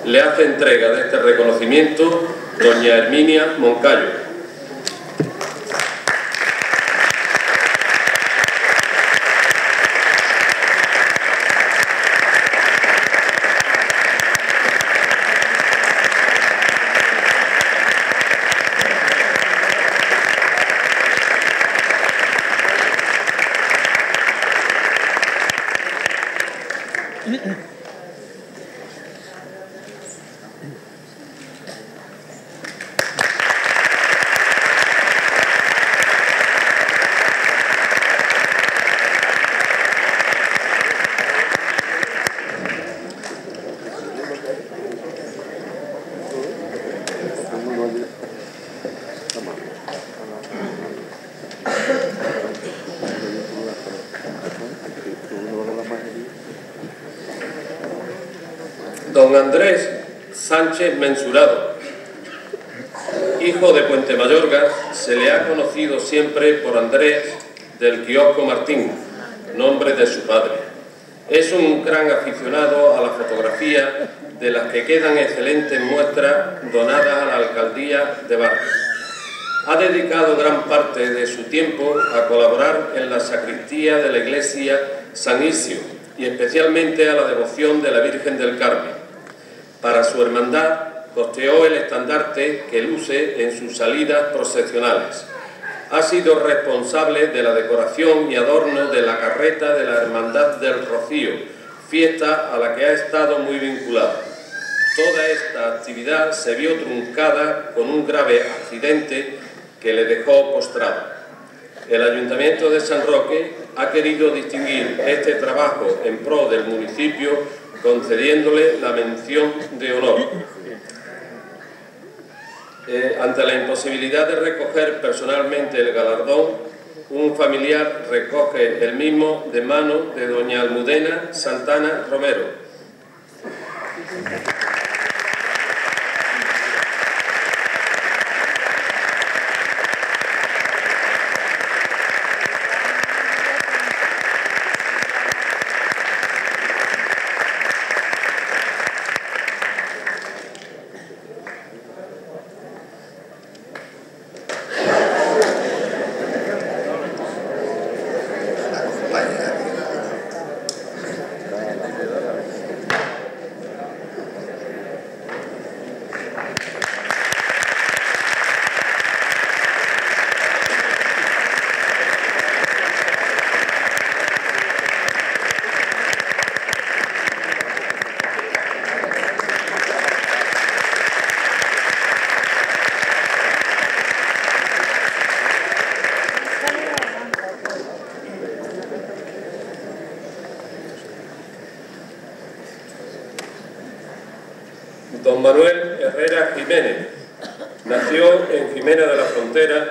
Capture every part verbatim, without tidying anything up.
le hace entrega de este reconocimiento doña Herminia Moncayo. Don Andrés Sánchez Mensurado, hijo de Puente Mayorga, se le ha conocido siempre por Andrés del Quiosco Martín, nombre de su padre. Es un gran aficionado a la fotografía, de las que quedan excelentes muestras donadas a la alcaldía de Barrio. Ha dedicado gran parte de su tiempo a colaborar en la sacristía de la iglesia San Isio y especialmente a la devoción de la Virgen del Carmen. Para su hermandad costeó el estandarte que luce en sus salidas procesionales. Ha sido responsable de la decoración y adorno de la carreta de la Hermandad del Rocío, fiesta a la que ha estado muy vinculado. Toda esta actividad se vio truncada con un grave accidente que le dejó postrado. El Ayuntamiento de San Roque ha querido distinguir este trabajo en pro del municipio concediéndole la mención de honor. Eh, ante la imposibilidad de recoger personalmente el galardón, un familiar recoge el mismo de mano de doña Almudena Santana Romero. Don Manuel Herrera Jiménez nació en Jimena de la Frontera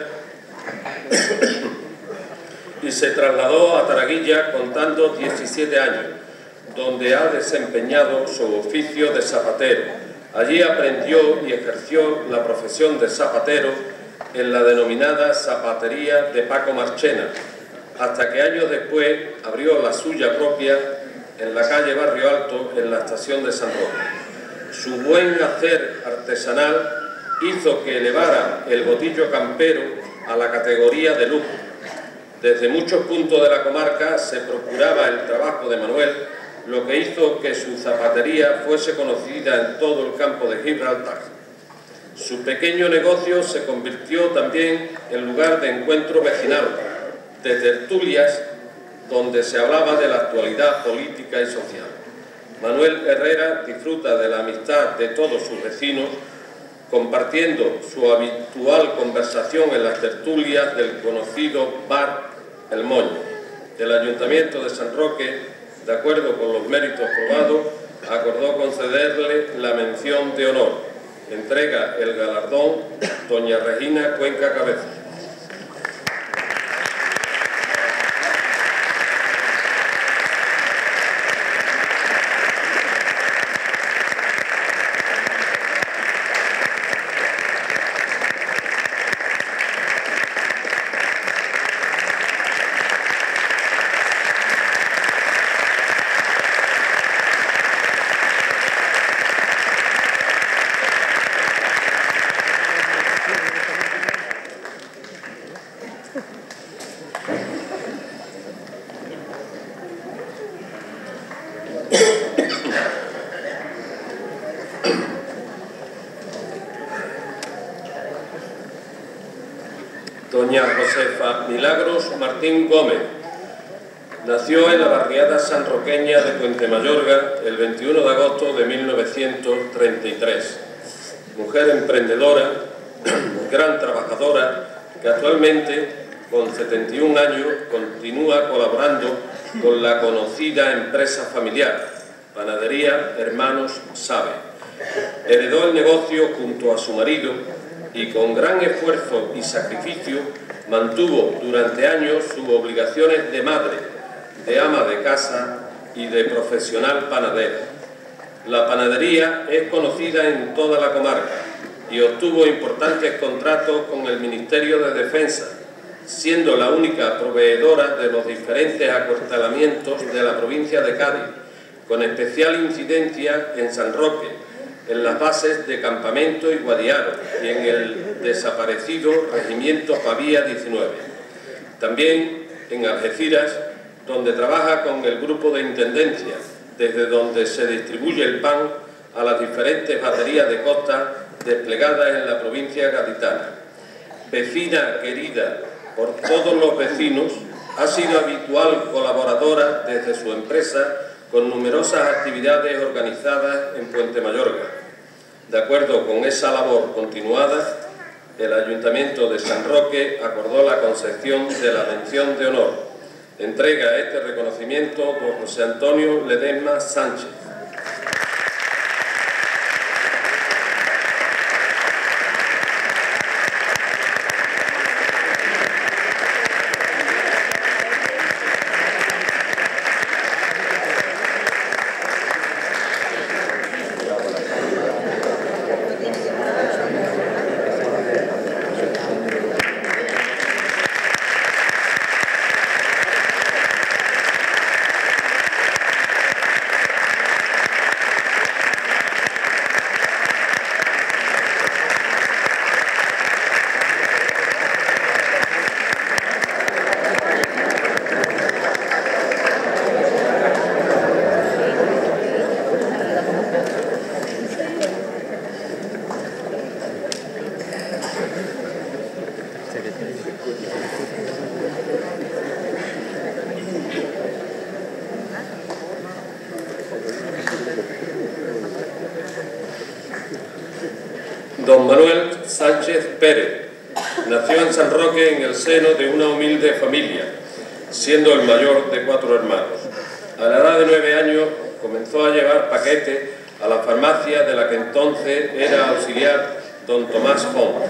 y se trasladó a Taraguilla contando diecisiete años, donde ha desempeñado su oficio de zapatero. Allí aprendió y ejerció la profesión de zapatero en la denominada zapatería de Paco Marchena, hasta que años después abrió la suya propia en la calle Barrio Alto, en la estación de San Roque. Su buen hacer artesanal hizo que elevara el botillo campero a la categoría de lujo. Desde muchos puntos de la comarca se procuraba el trabajo de Manuel, lo que hizo que su zapatería fuese conocida en todo el campo de Gibraltar. Su pequeño negocio se convirtió también en lugar de encuentro vecinal, de tertulias donde se hablaba de la actualidad política y social. Manuel Herrera disfruta de la amistad de todos sus vecinos, compartiendo su habitual conversación en las tertulias del conocido bar El Moño. El Ayuntamiento de San Roque, de acuerdo con los méritos probados, acordó concederle la mención de honor. Entrega el galardón doña Regina Cuenca Cabeza. Doña Josefa Milagros Martín Gómez nació en la barriada sanroqueña de Puente Mayorga el veintiuno de agosto de mil novecientos treinta y tres. Mujer emprendedora, gran trabajadora, que actualmente, con setenta y un años, continúa colaborando con la conocida empresa familiar, Panadería Hermanos Sabe. Heredó el negocio junto a su marido y con gran esfuerzo y sacrificio mantuvo durante años sus obligaciones de madre, de ama de casa y de profesional panadera. La panadería es conocida en toda la comarca y obtuvo importantes contratos con el Ministerio de Defensa, siendo la única proveedora de los diferentes acuartelamientos de la provincia de Cádiz, con especial incidencia en San Roque, en las bases de Campamento y Guadiaro y en el desaparecido Regimiento Pavía diecinueve. También en Algeciras, donde trabaja con el grupo de intendencia, desde donde se distribuye el pan a las diferentes baterías de costa desplegadas en la provincia gaditana. Vecina querida por todos los vecinos, ha sido habitual colaboradora desde su empresa con numerosas actividades organizadas en Puente Mayorga. De acuerdo con esa labor continuada, el Ayuntamiento de San Roque acordó la concesión de la mención de honor. Entrega este reconocimiento don José Antonio Ledesma Sánchez. Don Manuel Sánchez Pérez nació en San Roque en el seno de una humilde familia, siendo el mayor de cuatro hermanos. A la edad de nueve años comenzó a llevar paquetes a la farmacia de la que entonces era auxiliar don Tomás Font.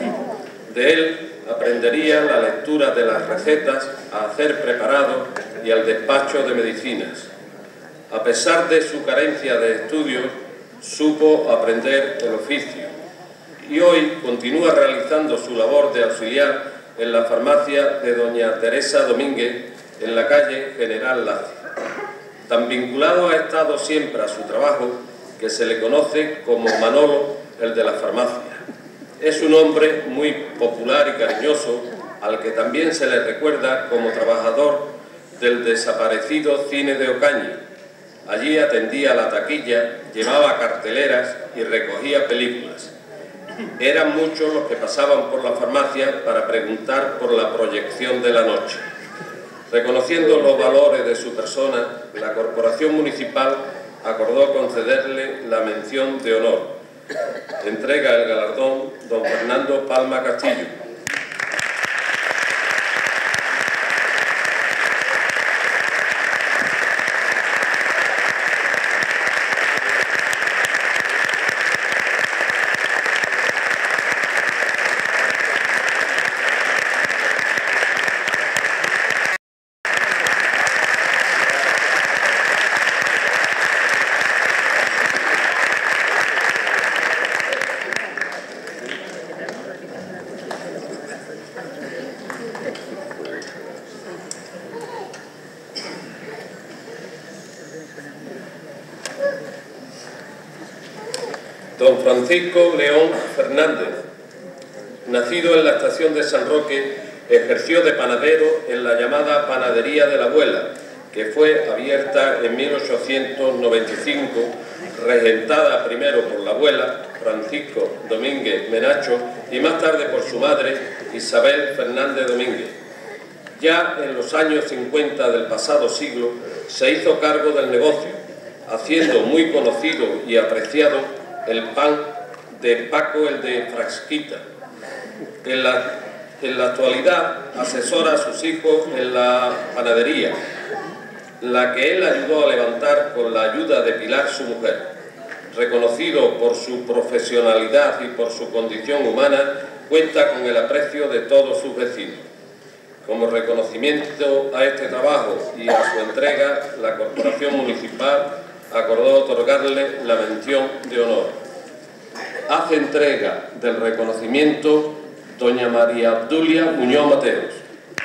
De él aprendería la lectura de las recetas, a hacer preparados y al despacho de medicinas. A pesar de su carencia de estudios, supo aprender el oficio y hoy continúa realizando su labor de auxiliar en la farmacia de doña Teresa Domínguez en la calle General Laci. Tan vinculado ha estado siempre a su trabajo que se le conoce como Manolo, el de la farmacia. Es un hombre muy popular y cariñoso, al que también se le recuerda como trabajador del desaparecido cine de Ocaña. Allí atendía la taquilla, llevaba carteleras y recogía películas. Eran muchos los que pasaban por la farmacia para preguntar por la proyección de la noche. Reconociendo los valores de su persona, la Corporación Municipal acordó concederle la mención de honor. Entrega el galardón don Fernando Palma Castillo. Don Francisco León Fernández, nacido en la estación de San Roque, ejerció de panadero en la llamada Panadería de la Abuela, que fue abierta en mil ochocientos noventa y cinco, regentada primero por la abuela, Francisco Domínguez Menacho, y más tarde por su madre, Isabel Fernández Domínguez. Ya en los años cincuenta del pasado siglo se hizo cargo del negocio, haciendo muy conocido y apreciado el pan de Paco el de Frasquita. En la, en la actualidad asesora a sus hijos en la panadería, la que él ayudó a levantar con la ayuda de Pilar, su mujer. Reconocido por su profesionalidad y por su condición humana, cuenta con el aprecio de todos sus vecinos. Como reconocimiento a este trabajo y a su entrega, la Corporación Municipal acordó otorgarle la mención de honor. Hace entrega del reconocimiento doña María Obdulia Muñoz Mateos.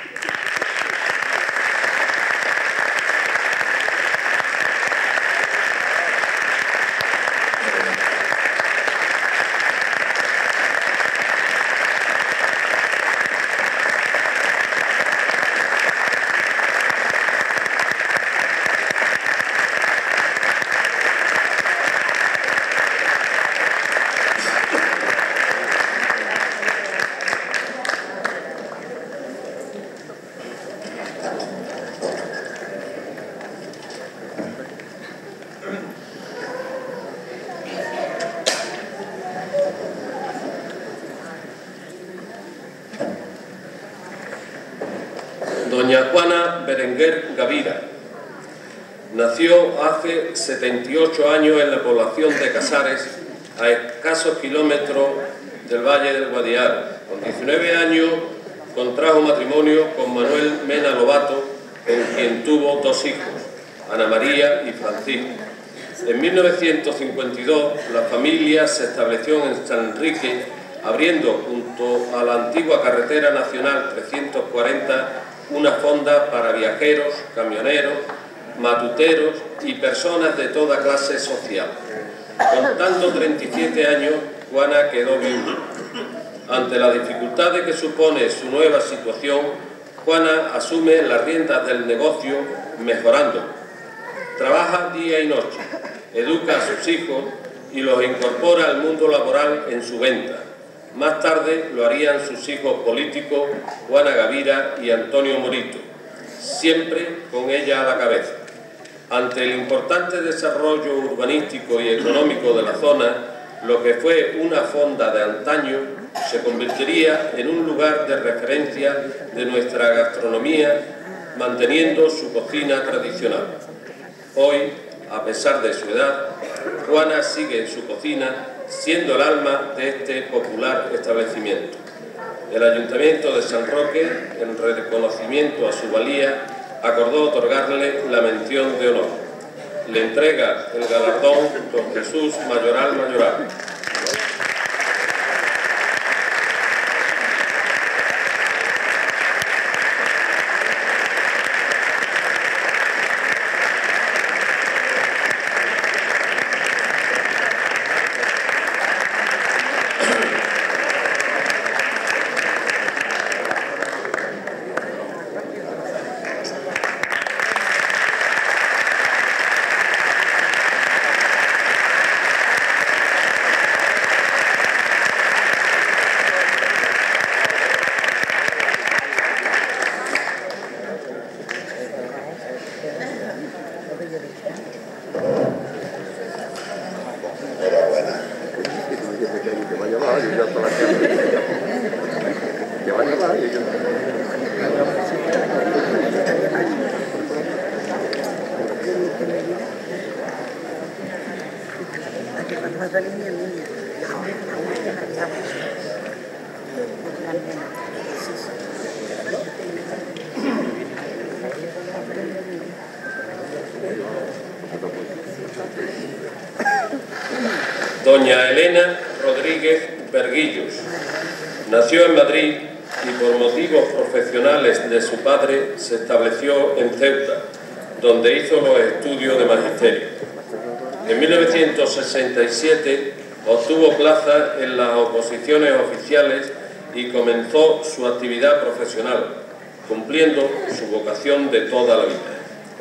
Doña Juana Berenguer Gavira nació hace setenta y ocho años en la población de Casares, a escasos kilómetros del Valle del Guadiaro. Con diecinueve años contrajo matrimonio con Manuel Mena Lobato, con quien tuvo dos hijos, Ana María y Francisco. En mil novecientos cincuenta y dos la familia se estableció en San Enrique, abriendo junto a la antigua carretera nacional trescientos cuarenta una fonda para viajeros, camioneros, matuteros y personas de toda clase social. Contando treinta y siete años, Juana quedó viuda. Ante las dificultades que supone su nueva situación, Juana asume las riendas del negocio mejorando. Trabaja día y noche, educa a sus hijos y los incorpora al mundo laboral en su venta. Más tarde lo harían sus hijos políticos, Juana Gavira y Antonio Morito, siempre con ella a la cabeza. Ante el importante desarrollo urbanístico y económico de la zona, lo que fue una fonda de antaño se convertiría en un lugar de referencia de nuestra gastronomía, manteniendo su cocina tradicional. Hoy, a pesar de su edad, Juana sigue en su cocina, siendo el alma de este popular establecimiento. El Ayuntamiento de San Roque, en reconocimiento a su valía, acordó otorgarle la mención de honor. Le entrega el galardón don Jesús Mayoral Mayoral. Doña Elena Rodríguez Berguillos nació en Madrid y por motivos profesionales de su padre se estableció en Ceuta, donde hizo los estudios de magisterio. En mil novecientos sesenta y siete obtuvo plaza en las oposiciones oficiales y comenzó su actividad profesional, cumpliendo su vocación de toda la vida.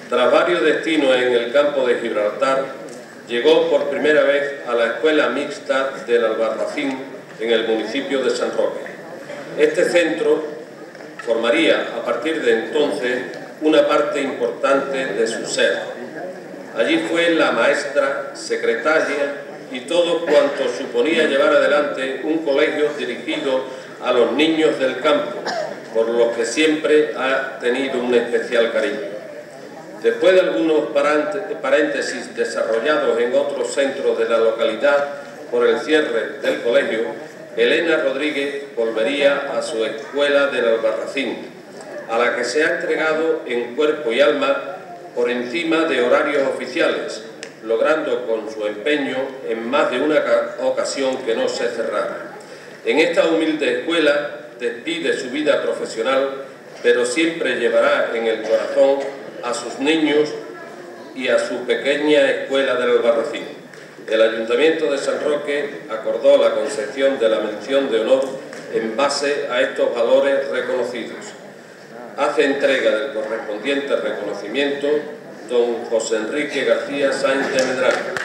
Tras varios destinos en el campo de Gibraltar, llegó por primera vez a la Escuela Mixta del Albarracín en el municipio de San Roque. Este centro formaría a partir de entonces una parte importante de su ser. Allí fue la maestra, secretaria y todo cuanto suponía llevar adelante un colegio dirigido a los niños del campo, por los que siempre ha tenido un especial cariño. Después de algunos paréntesis desarrollados en otros centros de la localidad por el cierre del colegio, Elena Rodríguez volvería a su escuela del Albarracín, a la que se ha entregado en cuerpo y alma por encima de horarios oficiales, logrando con su empeño en más de una ocasión que no se cerrara. En esta humilde escuela despide su vida profesional, pero siempre llevará en el corazón a sus niños y a su pequeña escuela del Albarracín. El Ayuntamiento de San Roque acordó la concesión de la mención de honor en base a estos valores reconocidos. Hace entrega del correspondiente reconocimiento don José Enrique García Sáenz de Medrano.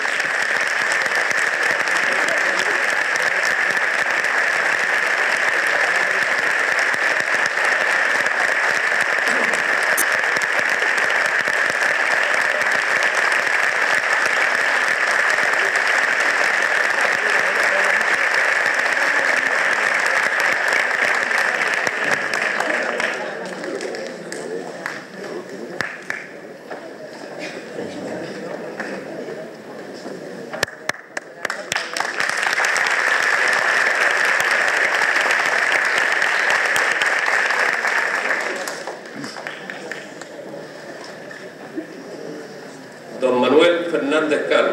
Don Manuel Fernández Cano.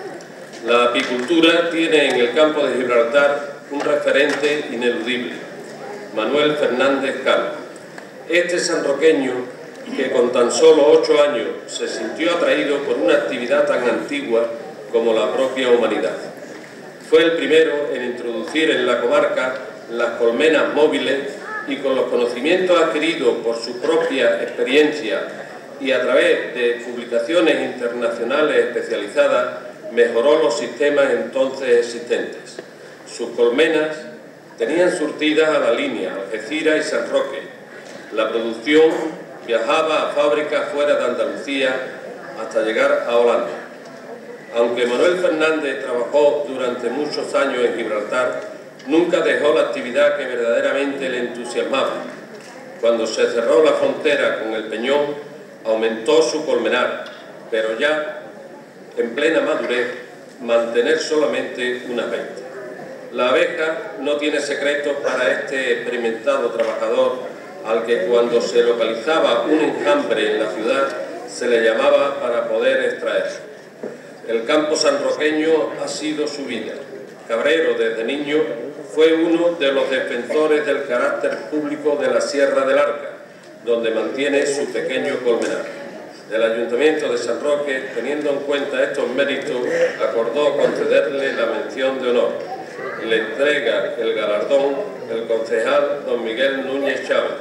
La apicultura tiene en el campo de Gibraltar un referente ineludible, Manuel Fernández Cano. Este sanroqueño, que con tan solo ocho años se sintió atraído por una actividad tan antigua como la propia humanidad. Fue el primero en introducir en la comarca las colmenas móviles y con los conocimientos adquiridos por su propia experiencia y a través de publicaciones internacionales especializadas, mejoró los sistemas entonces existentes. Sus colmenas tenían surtidas a la línea Algeciras y San Roque. La producción viajaba a fábricas fuera de Andalucía hasta llegar a Holanda. Aunque Manuel Fernández trabajó durante muchos años en Gibraltar, nunca dejó la actividad que verdaderamente le entusiasmaba. Cuando se cerró la frontera con el Peñón, aumentó su colmenar, pero ya, en plena madurez, mantener solamente unas veinte. La abeja no tiene secretos para este experimentado trabajador, al que cuando se localizaba un enjambre en la ciudad, se le llamaba para poder extraerlo. El campo sanroqueño ha sido su vida. Cabrero, desde niño, fue uno de los defensores del carácter público de la Sierra del Arca, donde mantiene su pequeño colmenar. El Ayuntamiento de San Roque, teniendo en cuenta estos méritos, acordó concederle la mención de honor. Le entrega el galardón el concejal don Miguel Núñez Chávez.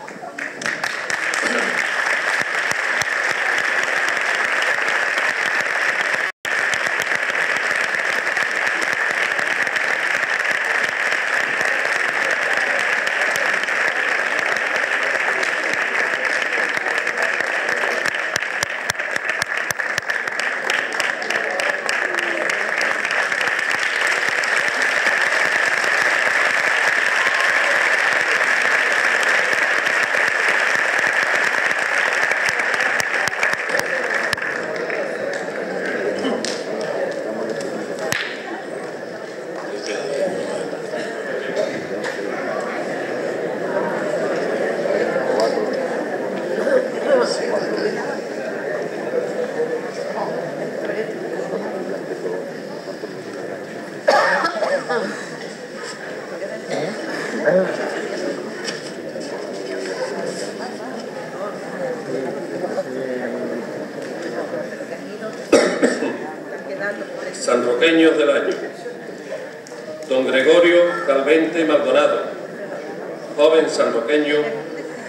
Sanroqueños del año. Don Gregorio Calvente Maldonado, joven sanroqueño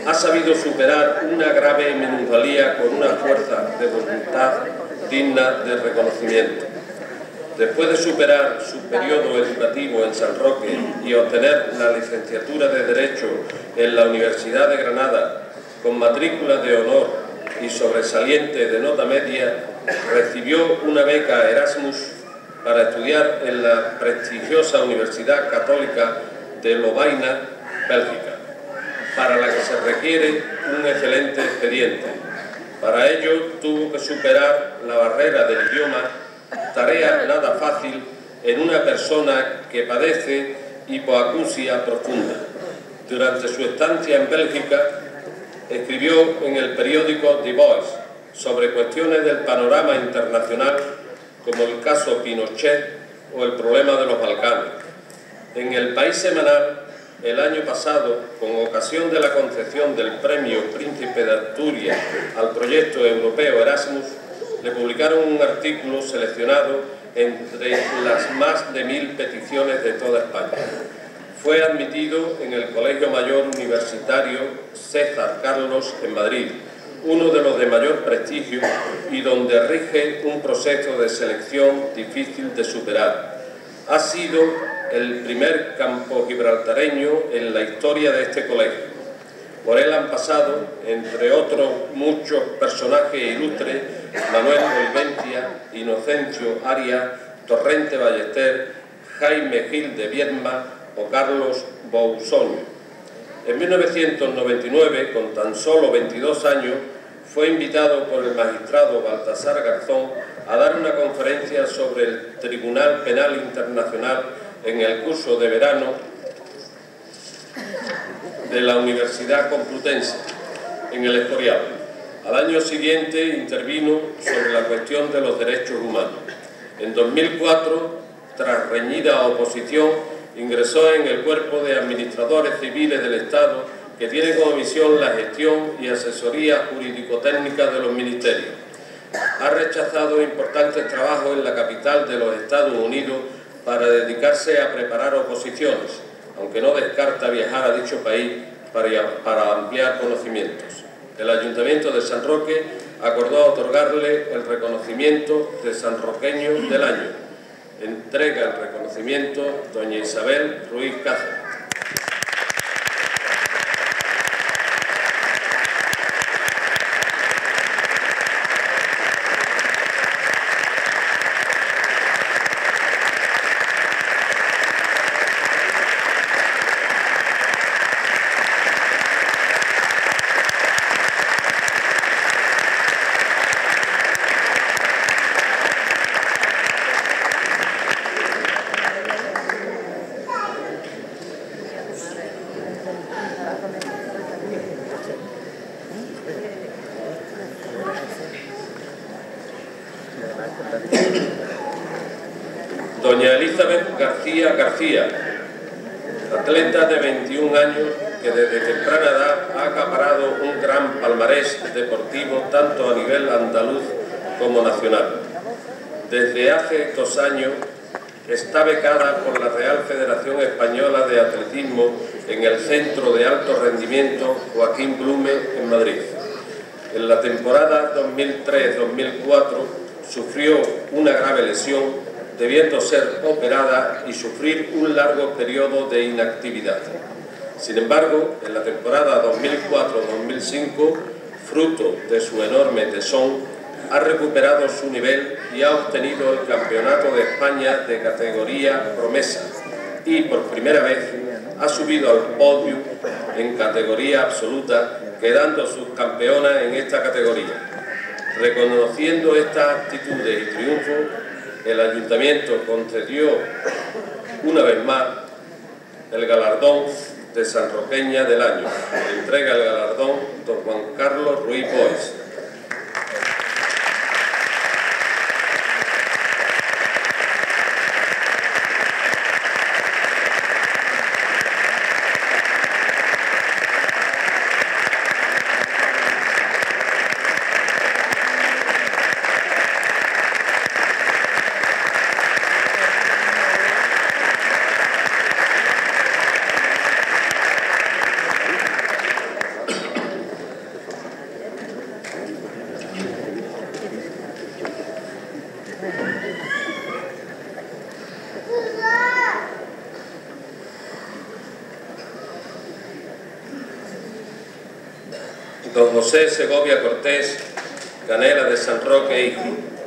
ha sabido superar una grave minusvalía con una fuerza de voluntad digna de reconocimiento. Después de superar su periodo educativo en San Roque y obtener la licenciatura de Derecho en la Universidad de Granada con matrícula de honor y sobresaliente de nota media, recibió una beca Erasmus para estudiar en la prestigiosa Universidad Católica de Lovaina, Bélgica, para la que se requiere un excelente expediente. Para ello tuvo que superar la barrera del idioma, tarea nada fácil en una persona que padece hipoacusia profunda. Durante su estancia en Bélgica, escribió en el periódico The Voice sobre cuestiones del panorama internacional como el caso Pinochet o el problema de los Balcanes. En el País Semanal, el año pasado, con ocasión de la concesión del Premio Príncipe de Asturias al proyecto europeo Erasmus, le publicaron un artículo seleccionado entre las más de mil peticiones de toda España. Fue admitido en el Colegio Mayor Universitario César Carlos en Madrid, uno de los de mayor prestigio y donde rige un proceso de selección difícil de superar. Ha sido el primer campo gibraltareño en la historia de este colegio. Por él han pasado, entre otros muchos personajes ilustres, Manuel Oliventia, Inocencio Arias, Torrente Ballester, Jaime Gil de Viedma o Carlos Boussoño. En mil novecientos noventa y nueve, con tan solo veintidós años, fue invitado por el magistrado Baltasar Garzón a dar una conferencia sobre el Tribunal Penal Internacional en el curso de verano de la Universidad Complutense, en el Escorial. Al año siguiente intervino sobre la cuestión de los derechos humanos. En dos mil cuatro, tras reñida oposición, ingresó en el Cuerpo de Administradores Civiles del Estado, que tiene como misión la gestión y asesoría jurídico-técnica de los ministerios. Ha rechazado importantes trabajos en la capital de los Estados Unidos para dedicarse a preparar oposiciones, aunque no descarta viajar a dicho país para, para ampliar conocimientos. El Ayuntamiento de San Roque acordó otorgarle el reconocimiento de sanroqueño del año. Entrega el reconocimiento doña Isabel Ruiz Cáceres. Doña Elizabeth García García, atleta de veintiún años que desde temprana edad ha acaparado un gran palmarés deportivo tanto a nivel andaluz como nacional. Desde hace dos años está becada por la Real Federación Española de Atletismo en el Centro de Alto Rendimiento Joaquín Blume en Madrid. En la temporada dos mil tres dos mil cuatro sufrió una grave lesión, debiendo ser operada y sufrir un largo periodo de inactividad. Sin embargo, en la temporada dos mil cuatro dos mil cinco, fruto de su enorme tesón, ha recuperado su nivel y ha obtenido el Campeonato de España de categoría promesa y por primera vez ha subido al podio en categoría absoluta, quedando subcampeona en esta categoría. Reconociendo estas actitudes y triunfos, el Ayuntamiento concedió una vez más el galardón de Sanroqueña del año. Entrega el galardón don Juan Carlos Ruiz Boix. Don José Segovia Cortés, Canela de San Roque hijo.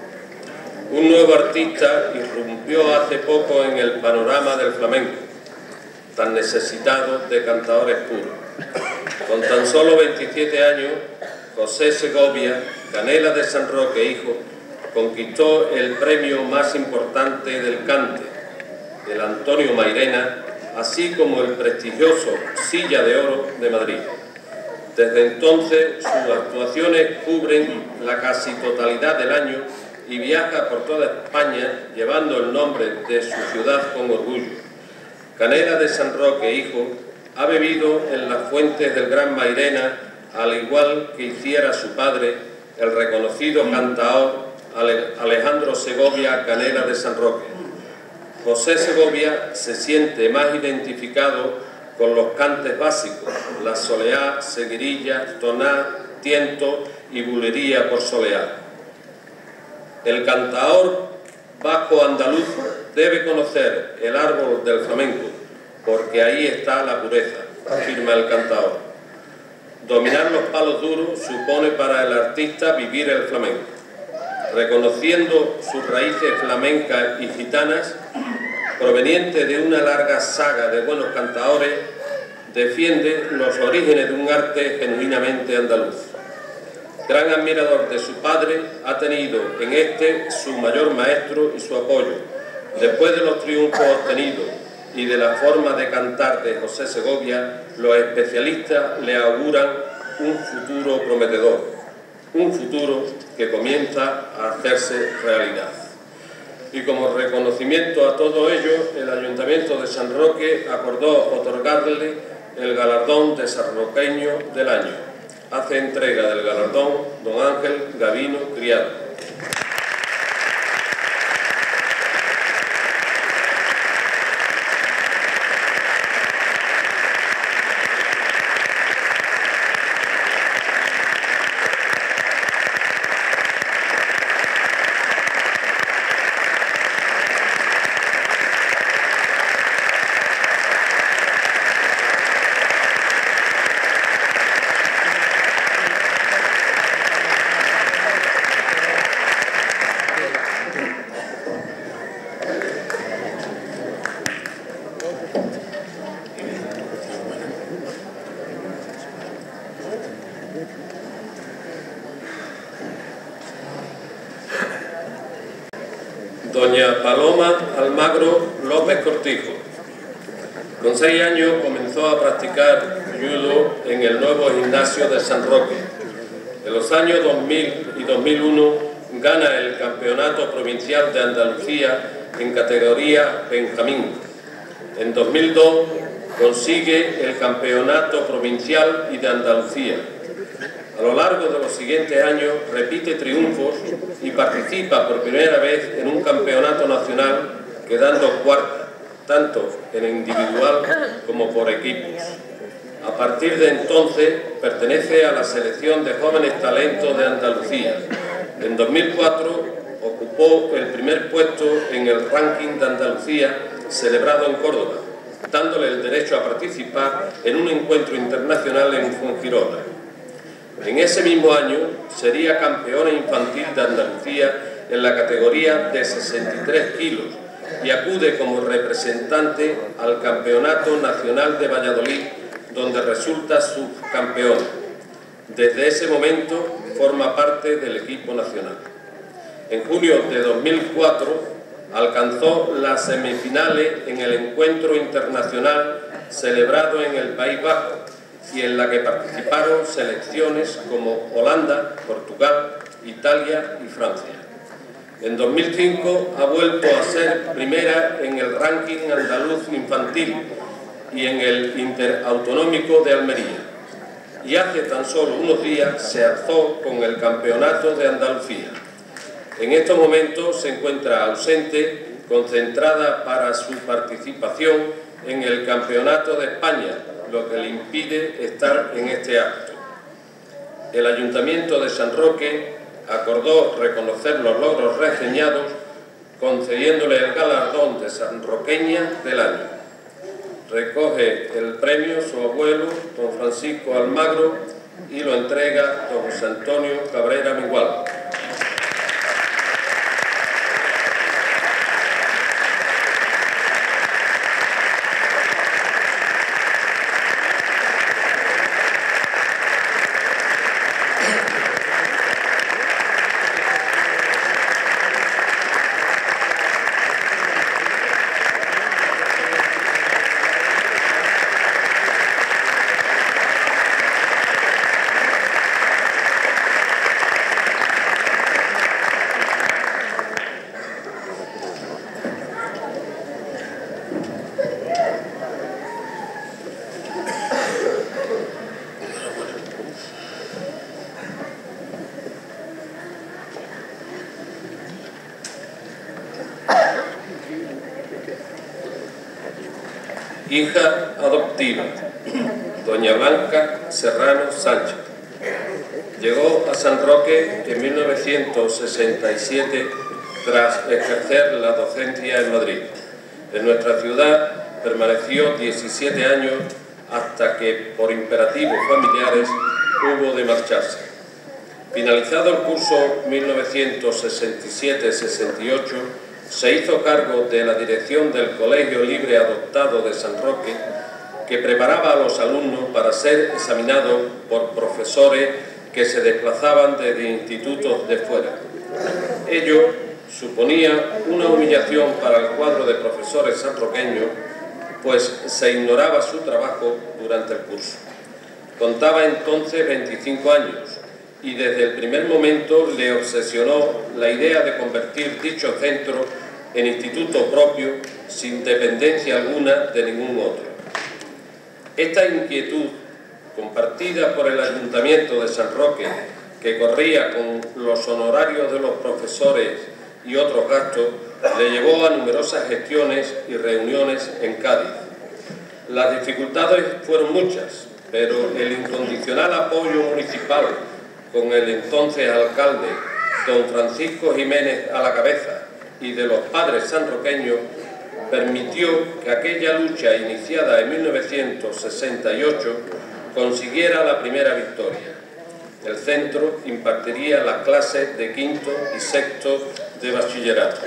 Un nuevo artista irrumpió hace poco en el panorama del flamenco, tan necesitado de cantadores puros. Con tan solo veintisiete años, José Segovia, Canela de San Roque hijo, conquistó el premio más importante del cante, el Antonio Mairena, así como el prestigioso Silla de Oro de Madrid. Desde entonces, sus actuaciones cubren la casi totalidad del año y viaja por toda España llevando el nombre de su ciudad con orgullo. Canela de San Roque hijo ha bebido en las fuentes del Gran Mairena, al igual que hiciera su padre, el reconocido cantaor Alejandro Segovia Canela de San Roque. José Segovia se siente más identificado con los cantes básicos, la soleá, seguirilla, toná, tiento y bulería por soleá. El cantaor vasco andaluz debe conocer el árbol del flamenco, porque ahí está la pureza, afirma el cantaor. Dominar los palos duros supone para el artista vivir el flamenco. Reconociendo sus raíces flamencas y gitanas, proveniente de una larga saga de buenos cantaores, defiende los orígenes de un arte genuinamente andaluz. Gran admirador de su padre, ha tenido en este su mayor maestro y su apoyo. Después de los triunfos obtenidos y de la forma de cantar de José Segovia, los especialistas le auguran un futuro prometedor, un futuro que comienza a hacerse realidad. Y como reconocimiento a todo ello, el Ayuntamiento de San Roque acordó otorgarle el galardón de sanroqueño del año. Hace entrega del galardón don Ángel Gavino Criado. Doña Paloma Almagro López Cortijo. Con seis años comenzó a practicar judo en el nuevo gimnasio de San Roque. En los años dos mil y dos mil uno gana el Campeonato Provincial de Andalucía en categoría Benjamín. En dos mil dos consigue el Campeonato Provincial y de Andalucía. A lo largo de los siguientes años repite triunfos y participa por primera vez en un campeonato nacional, quedando cuarta, tanto en individual como por equipos. A partir de entonces pertenece a la selección de jóvenes talentos de Andalucía. En dos mil cuatro ocupó el primer puesto en el ranking de Andalucía celebrado en Córdoba, dándole el derecho a participar en un encuentro internacional en Fuengirola. En ese mismo año sería campeona infantil de Andalucía en la categoría de sesenta y tres kilos y acude como representante al Campeonato Nacional de Valladolid, donde resulta subcampeona. Desde ese momento forma parte del equipo nacional. En junio de dos mil cuatro alcanzó las semifinales en el encuentro internacional celebrado en el País Vasco, y en la que participaron selecciones como Holanda, Portugal, Italia y Francia. En dos mil cinco ha vuelto a ser primera en el ranking andaluz infantil y en el interautonómico de Almería. Y hace tan solo unos días se alzó con el Campeonato de Andalucía. En estos momentos se encuentra ausente, concentrada para su participación en el Campeonato de España, lo que le impide estar en este acto. El Ayuntamiento de San Roque acordó reconocer los logros reseñados concediéndole el galardón de sanroqueña del año. Recoge el premio su abuelo, don Francisco Almagro, y lo entrega don José Antonio Cabrera Mengual. Hija adoptiva, doña Blanca Serrano Sánchez. Llegó a San Roque en mil novecientos sesenta y siete tras ejercer la docencia en Madrid. En nuestra ciudad permaneció diecisiete años hasta que, por imperativos familiares, hubo de marcharse. Finalizado el curso mil novecientos sesenta y siete sesenta y ocho, se hizo cargo de la dirección del Colegio Libre Adoptado de San Roque, que preparaba a los alumnos para ser examinados por profesores que se desplazaban desde institutos de fuera. Ello suponía una humillación para el cuadro de profesores sanroqueños, pues se ignoraba su trabajo durante el curso. Contaba entonces veinticinco años y desde el primer momento le obsesionó la idea de convertir dicho centro en instituto propio sin dependencia alguna de ningún otro. Esta inquietud, compartida por el Ayuntamiento de San Roque, que corría con los honorarios de los profesores y otros gastos, le llevó a numerosas gestiones y reuniones en Cádiz. Las dificultades fueron muchas, pero el incondicional apoyo municipal, con el entonces alcalde, don Francisco Jiménez a la cabeza, y de los padres sanroqueños, permitió que aquella lucha iniciada en mil novecientos sesenta y ocho consiguiera la primera victoria. El centro impartiría las clases de quinto y sexto de bachillerato.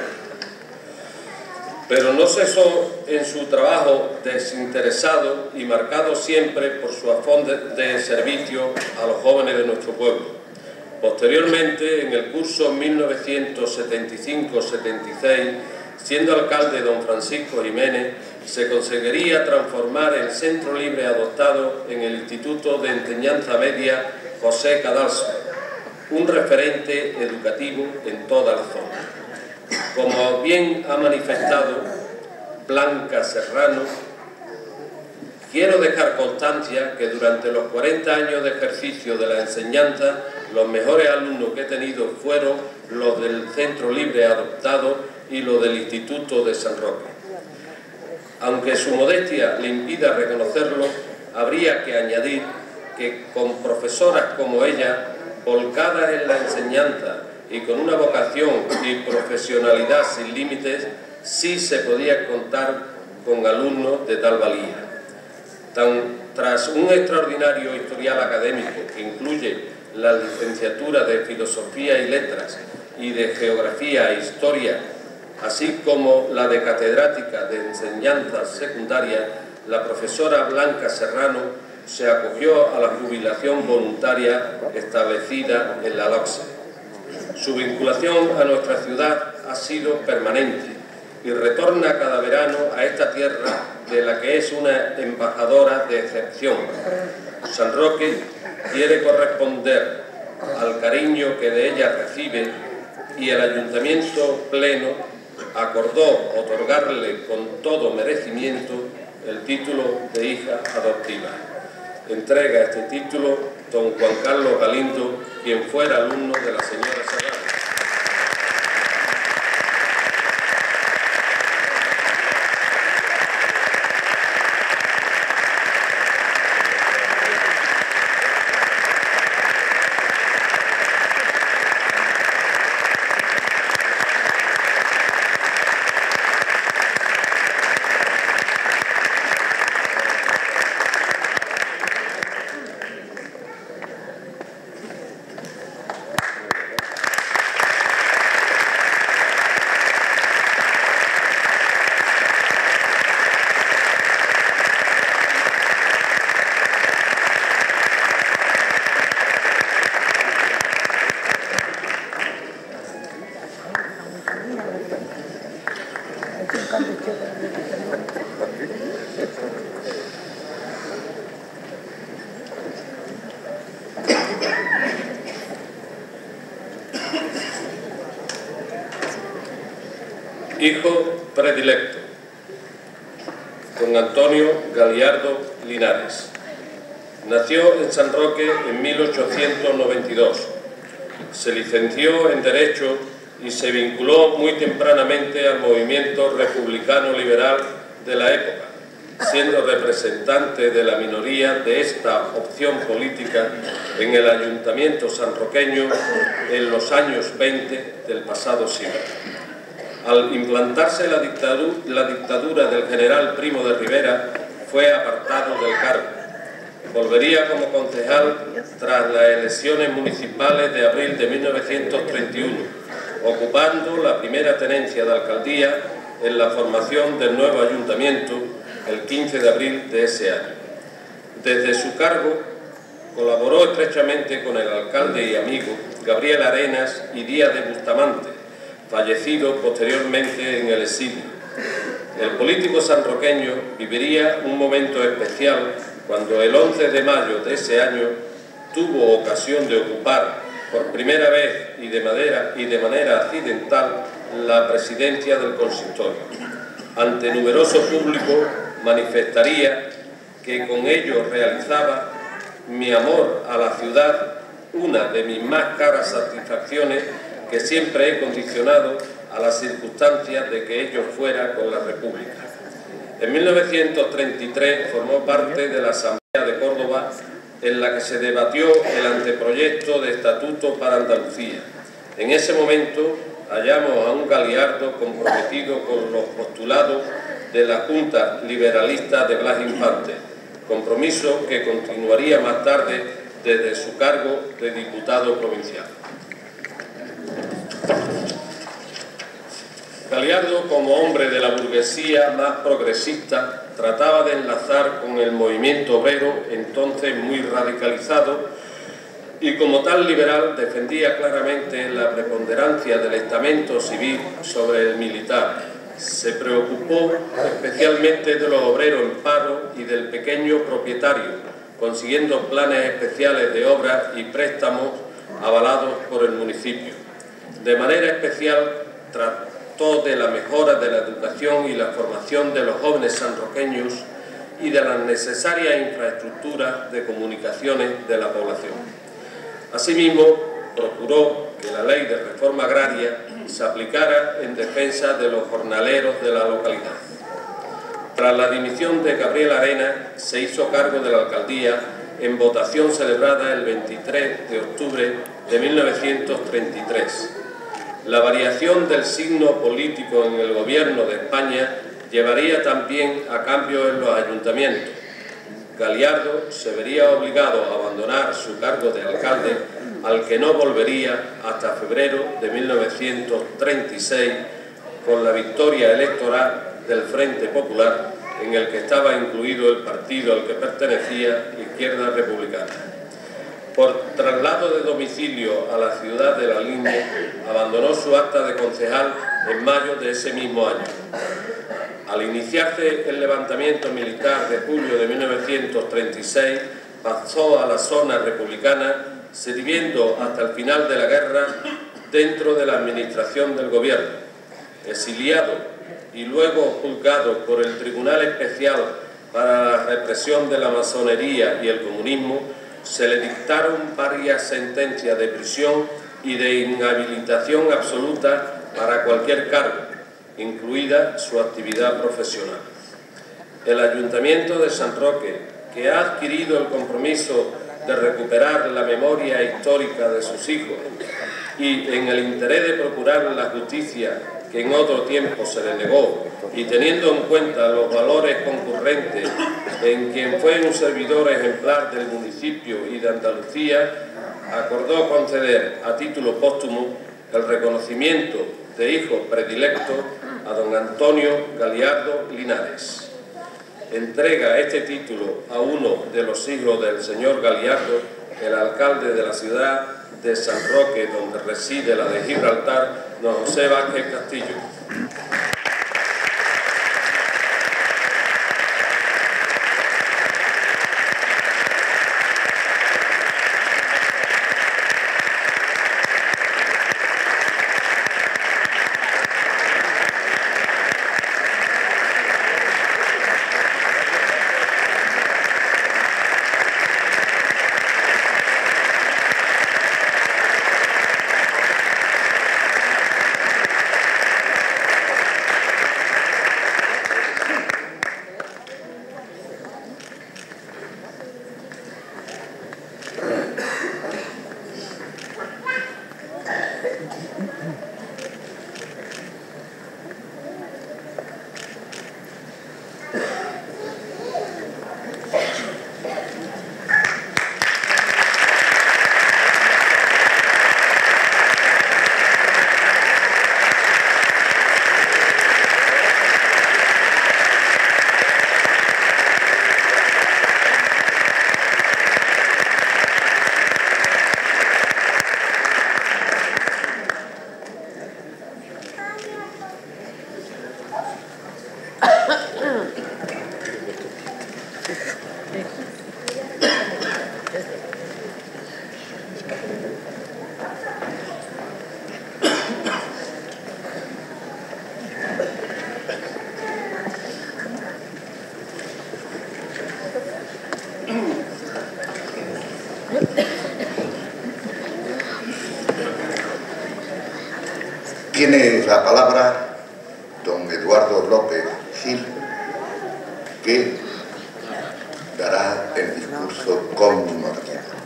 Pero no cesó en su trabajo desinteresado y marcado siempre por su afán de, de servicio a los jóvenes de nuestro pueblo. Posteriormente, en el curso mil novecientos setenta y cinco setenta y seis, siendo alcalde don Francisco Jiménez, se conseguiría transformar el Centro Libre Adoptado en el Instituto de Enseñanza Media José Cadalso, un referente educativo en toda la zona. Como bien ha manifestado Blanca Serrano, quiero dejar constancia que durante los cuarenta años de ejercicio de la enseñanza, los mejores alumnos que he tenido fueron los del Centro Libre Adoptado y los del Instituto de San Roque. Aunque su modestia le impida reconocerlo, habría que añadir que con profesoras como ella, volcadas en la enseñanza y con una vocación y profesionalidad sin límites, sí se podía contar con alumnos de tal valía. Tan, tras un extraordinario historial académico que incluye la licenciatura de Filosofía y Letras y de Geografía e Historia, así como la de catedrática de Enseñanza Secundaria, la profesora Blanca Serrano se acogió a la jubilación voluntaria establecida en la L O C S E. Su vinculación a nuestra ciudad ha sido permanente y retorna cada verano a esta tierra de la que es una embajadora de excepción. San Roque quiere corresponder al cariño que de ella recibe y el Ayuntamiento Pleno acordó otorgarle con todo merecimiento el título de hija adoptiva. Entrega este título don Juan Carlos Galindo, quien fuera alumno de la señora Serrano. Hijo predilecto, don Antonio Galiardo Linares. Nació en San Roque en mil ochocientos noventa y dos. Se licenció en Derecho y se vinculó muy tempranamente al movimiento republicano liberal de la época, siendo representante de la minoría de esta opción política en el ayuntamiento sanroqueño en los años veinte del pasado siglo. Al implantarse la dictadura, la dictadura del general Primo de Rivera, fue apartado del cargo. Volvería como concejal tras las elecciones municipales de abril de mil novecientos treinta y uno, ocupando la primera tenencia de alcaldía en la formación del nuevo ayuntamiento el quince de abril de ese año. Desde su cargo colaboró estrechamente con el alcalde y amigo Gabriel Arenas y Díaz de Bustamante, fallecido posteriormente en el exilio. El político sanroqueño viviría un momento especial cuando el once de mayo de ese año tuvo ocasión de ocupar por primera vez y de manera, y de manera accidental la presidencia del consistorio. Ante numeroso público manifestaría que con ello realizaba mi amor a la ciudad, una de mis más caras satisfacciones que siempre he condicionado a las circunstancias de que ello fuera con la República. En mil novecientos treinta y tres formó parte de la Asamblea de Córdoba en la que se debatió el anteproyecto de Estatuto para Andalucía. En ese momento hallamos a un Galiardo comprometido con los postulados de la Junta Liberalista de Blas Infante, compromiso que continuaría más tarde desde su cargo de diputado provincial. Galiardo, como hombre de la burguesía más progresista, trataba de enlazar con el movimiento obrero, entonces muy radicalizado, y como tal liberal defendía claramente la preponderancia del estamento civil sobre el militar. Se preocupó especialmente de los obreros en paro y del pequeño propietario, consiguiendo planes especiales de obras y préstamos avalados por el municipio. De manera especial trató de la mejora de la educación y la formación de los jóvenes sanroqueños y de las necesarias infraestructuras de comunicaciones de la población. Asimismo, procuró que la ley de reforma agraria se aplicara en defensa de los jornaleros de la localidad. Tras la dimisión de Gabriel Arenas, se hizo cargo de la alcaldía en votación celebrada el veintitrés de octubre de mil novecientos treinta y tres. La variación del signo político en el gobierno de España llevaría también a cambios en los ayuntamientos. Galiardo se vería obligado a abandonar su cargo de alcalde, al que no volvería hasta febrero de mil novecientos treinta y seis, con la victoria electoral del Frente Popular, en el que estaba incluido el partido al que pertenecía, Izquierda Republicana. Por traslado de domicilio a la ciudad de La Linde, abandonó su acta de concejal en mayo de ese mismo año. Al iniciarse el levantamiento militar de julio de mil novecientos treinta y seis, pasó a la zona republicana, sirviendo hasta el final de la guerra dentro de la administración del gobierno. Exiliado y luego juzgado por el Tribunal Especial para la Represión de la Masonería y el Comunismo, se le dictaron varias sentencias de prisión y de inhabilitación absoluta para cualquier cargo, incluida su actividad profesional. El Ayuntamiento de San Roque, que ha adquirido el compromiso de recuperar la memoria histórica de sus hijos y en el interés de procurar la justicia que en otro tiempo se le negó, y teniendo en cuenta los valores concurrentes en quien fue un servidor ejemplar del municipio y de Andalucía, acordó conceder a título póstumo el reconocimiento de hijo predilecto a don Antonio Galiardo Linares. Entrega este título a uno de los hijos del señor Galiardo, el alcalde de la ciudad de San Roque, donde reside la de Gibraltar, don José Vázquez Castillo. Tiene la palabra don Eduardo López Gil, que dará el discurso conmemorativo.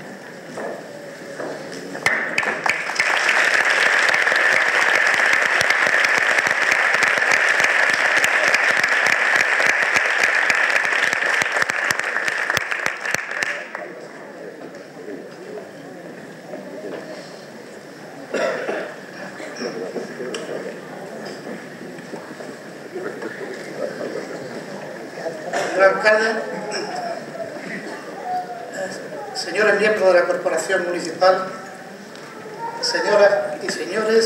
Señor alcalde, señores miembros de la Corporación Municipal, señoras y señores,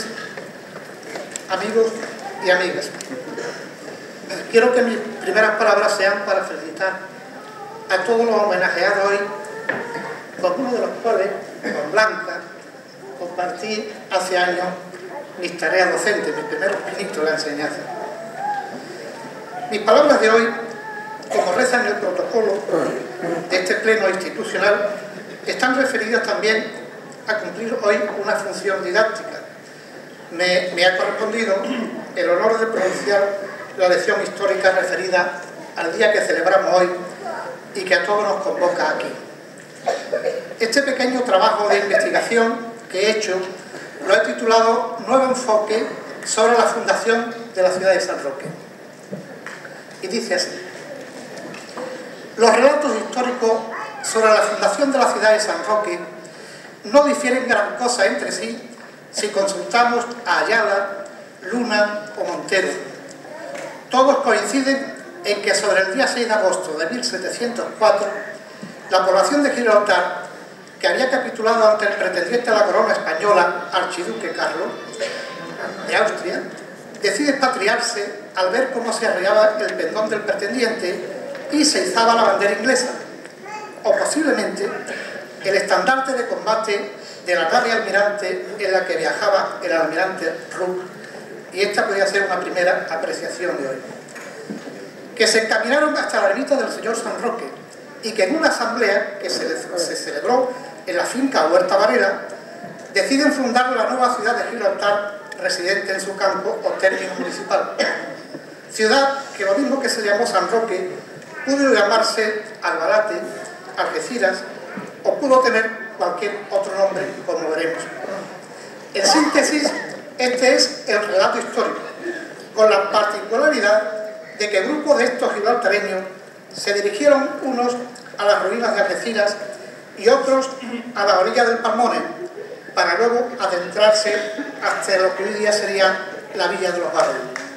amigos y amigas, quiero que mis primeras palabras sean para felicitar a todos los homenajeados hoy, con uno de los cuales, con Blanca, compartí hace años mis tareas docentes, mis primeros pinitos de la enseñanza. Mis palabras de hoy, como reza en el protocolo de este pleno institucional, están referidas también a cumplir hoy una función didáctica. Me, me ha correspondido el honor de pronunciar la lección histórica referida al día que celebramos hoy y que a todos nos convoca aquí. Este pequeño trabajo de investigación que he hecho lo he titulado Nuevo enfoque sobre la fundación de la ciudad de San Roque. Y dice así: los relatos históricos sobre la fundación de la ciudad de San Roque no difieren gran cosa entre sí si consultamos a Ayala, Luna o Montero. Todos coinciden en que sobre el día seis de agosto de mil setecientos cuatro, la población de Gibraltar, que había capitulado ante el pretendiente a la corona española, archiduque Carlos de Austria, decide expatriarse al ver cómo se arreaba el pendón del pretendiente y se izaba la bandera inglesa, o posiblemente el estandarte de combate de la nave almirante en la que viajaba el almirante Rooke, y esta podría ser una primera apreciación de hoy. Que se encaminaron hasta la ermita del señor San Roque, y que en una asamblea que se, se celebró en la finca Huerta Varela, deciden fundar la nueva ciudad de Gibraltar, residente en su campo o término municipal. Ciudad que, lo mismo que se llamó San Roque, pudo llamarse Albalate, Algeciras, o pudo tener cualquier otro nombre, como veremos. En síntesis, este es el relato histórico, con la particularidad de que grupos de estos gibraltareños se dirigieron unos a las ruinas de Algeciras y otros a la orilla del Palmone, para luego adentrarse hasta lo que hoy día sería la Villa de los Barrios.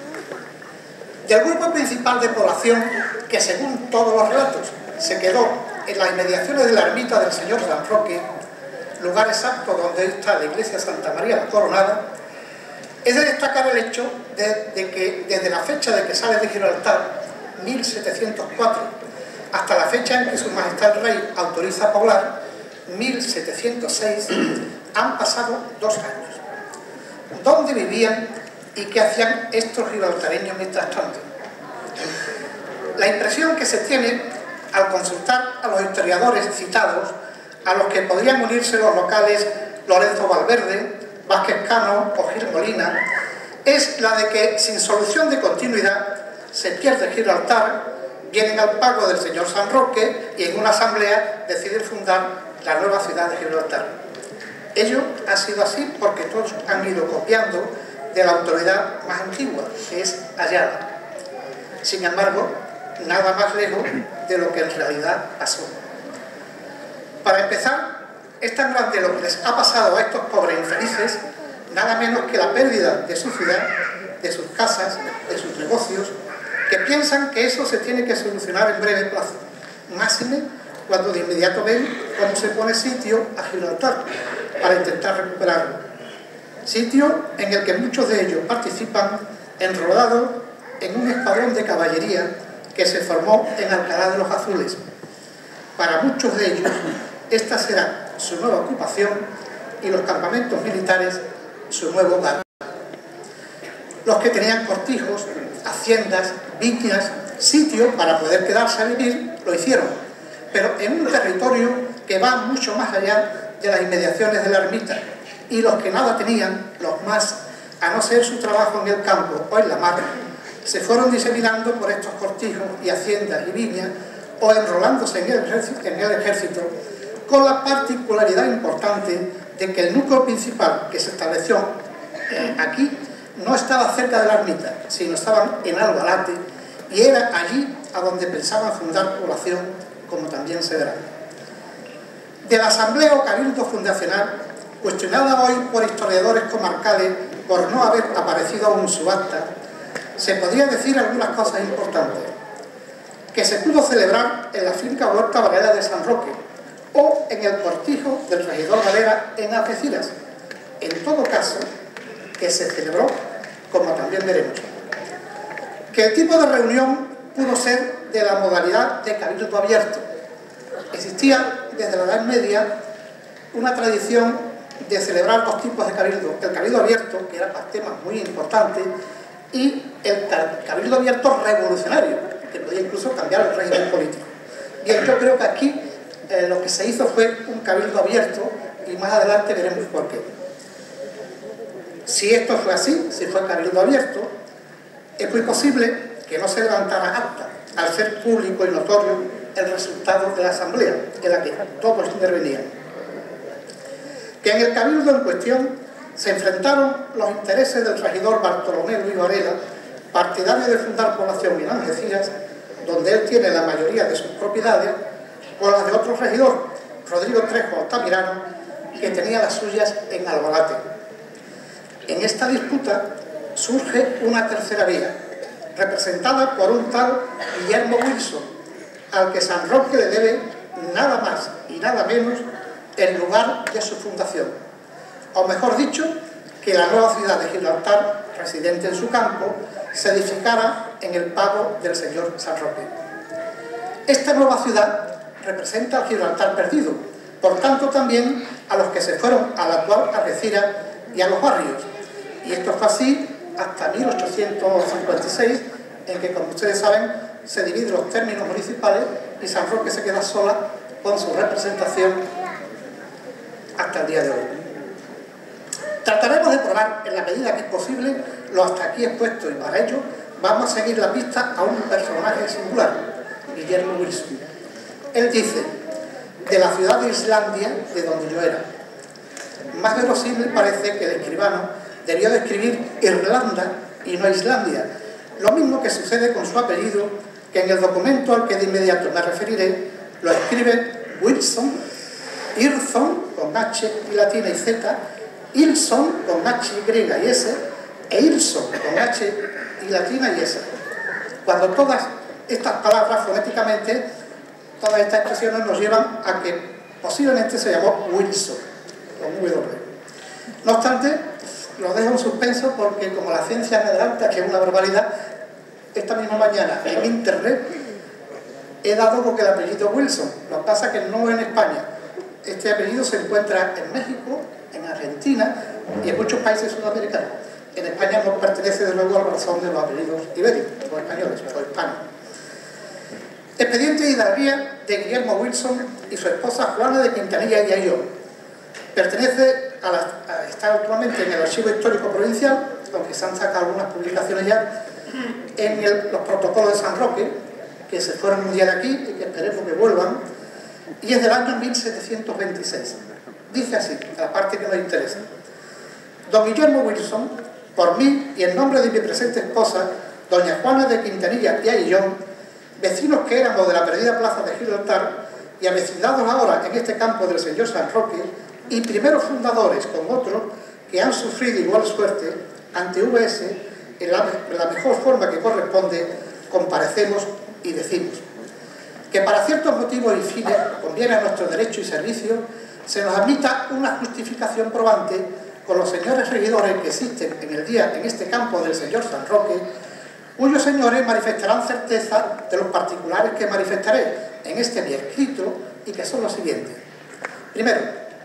Del grupo principal de población, que según todos los relatos se quedó en las inmediaciones de la ermita del señor San Roque, lugar exacto donde está la iglesia Santa María la Coronada, Es de destacar el hecho de, de que desde la fecha de que sale de Gibraltar, mil setecientos cuatro, hasta la fecha en que Su Majestad el Rey autoriza a poblar, mil setecientos seis, han pasado dos años. ¿Dónde vivían y qué hacían estos gibraltareños mientras tanto? La impresión que se tiene al consultar a los historiadores citados, a los que podrían unirse los locales Lorenzo Valverde, Vázquez Cano o Gil Molina, es la de que sin solución de continuidad se pierde Gibraltar, vienen al pago del señor San Roque y en una asamblea deciden fundar la nueva ciudad de Gibraltar. Ello ha sido así porque todos han ido copiando de la autoridad más antigua, que es Ayala. Sin embargo, nada más lejos de lo que en realidad pasó. Para empezar, es tan grande lo que les ha pasado a estos pobres infelices, nada menos que la pérdida de su ciudad, de sus casas, de sus negocios, que piensan que eso se tiene que solucionar en breve plazo. Máxime cuando de inmediato ven cómo se pone sitio a Gibraltar para intentar recuperarlo. Sitio en el que muchos de ellos participan enrolados en un escuadrón de caballería que se formó en Alcalá de los Azules. Para muchos de ellos, esta será su nueva ocupación y los campamentos militares su nuevo hogar. Los que tenían cortijos, haciendas, viñas, sitios para poder quedarse a vivir, lo hicieron, pero en un territorio que va mucho más allá de las inmediaciones de la ermita, y los que nada tenían, los más, a no ser su trabajo en el campo o en la mar, se fueron diseminando por estos cortijos y haciendas y viñas o enrolándose en el ejército, en el ejército con la particularidad importante de que el núcleo principal que se estableció eh, aquí no estaba cerca de la ermita, sino estaban en Albalate, y era allí a donde pensaban fundar población, como también se verá. De la Asamblea o Cabildo Fundacional, cuestionada hoy por historiadores comarcales por no haber aparecido aún su acta, se podría decir algunas cosas importantes. Que se pudo celebrar en la finca Huerta Varela de San Roque o en el cortijo del regidor Valera en Algeciras. En todo caso, que se celebró, como también veremos. Que el tipo de reunión pudo ser de la modalidad de cabildo abierto. Existía desde la Edad Media una tradición de celebrar dos tipos de cabildo. El cabildo abierto, que era para temas muy importantes, y el cabildo abierto revolucionario, que podía incluso cambiar el régimen político. Bien, yo creo que aquí eh, lo que se hizo fue un cabildo abierto y más adelante veremos por qué. Si esto fue así, si fue cabildo abierto, es muy posible que no se levantara acta al ser público y notorio el resultado de la asamblea en la que todos intervenían. Que en el cabildo en cuestión se enfrentaron los intereses del regidor Bartolomé Luis Varela, partidario de fundar población en Algeciras, donde él tiene la mayoría de sus propiedades, con las de otro regidor, Rodrigo Trejo Altamirano, que tenía las suyas en Albalate. En esta disputa surge una tercera vía, representada por un tal Guillermo Wilson, al que San Roque le debe nada más y nada menos el lugar de su fundación. O mejor dicho, que la nueva ciudad de Gibraltar, residente en su campo, se edificara en el pago del señor San Roque. Esta nueva ciudad representa al Gibraltar perdido, por tanto también a los que se fueron a la actual Algeciras y a los barrios. Y esto fue así hasta mil ochocientos cincuenta y seis, en que, como ustedes saben, se dividen los términos municipales y San Roque se queda sola con su representación hasta el día de hoy. Trataremos de probar, en la medida que es posible, lo hasta aquí expuesto, y para ello vamos a seguir la pista a un personaje singular, Guillermo Wilson. Él dice: de la ciudad de Islandia, de donde yo era. Más verosímil parece que el escribano debió de escribir Irlanda y no Islandia, lo mismo que sucede con su apellido, que en el documento al que de inmediato me referiré lo escribe Wilson, Irson con H y latina y Z, Ilson con H, Y y S, e Ilson con H y latina y S. Cuando todas estas palabras fonéticamente, todas estas expresiones nos llevan a que posiblemente se llamó Wilson, con W. No obstante, lo dejo en suspenso porque como la ciencia me adelanta, que es una barbaridad, esta misma mañana en internet he dado con el apellido Wilson. Lo que pasa es que no en España. Este apellido se encuentra en México, en Argentina y en muchos países sudamericanos. En España no pertenece de luego al blasón de los apellidos ibéricos, o españoles, o hispanos. Expediente de hidalguía de Guillermo Wilson y su esposa Juana de Quintanilla y Ayllón. Pertenece a la, a, está actualmente en el Archivo Histórico Provincial, aunque se han sacado algunas publicaciones ya, en el, los protocolos de San Roque, que se fueron un día de aquí y que esperemos que vuelvan, y es del año mil setecientos veintiséis. Dice así, la parte que nos interesa. Don Guillermo Wilson, por mí y en nombre de mi presente esposa, doña Juana de Quintanilla y Ayllón, vecinos que éramos de la perdida plaza de Gibraltar y avecindados ahora en este campo del señor San Roque, y primeros fundadores con otros que han sufrido igual suerte, ante V S, en la, en la mejor forma que corresponde, comparecemos y decimos que para ciertos motivos y fines conviene a nuestro derecho y servicio se nos admita una justificación probante con los señores regidores que existen en el día en este campo del señor San Roque, cuyos señores manifestarán certeza de los particulares que manifestaré en este mi escrito y que son los siguientes. Primero,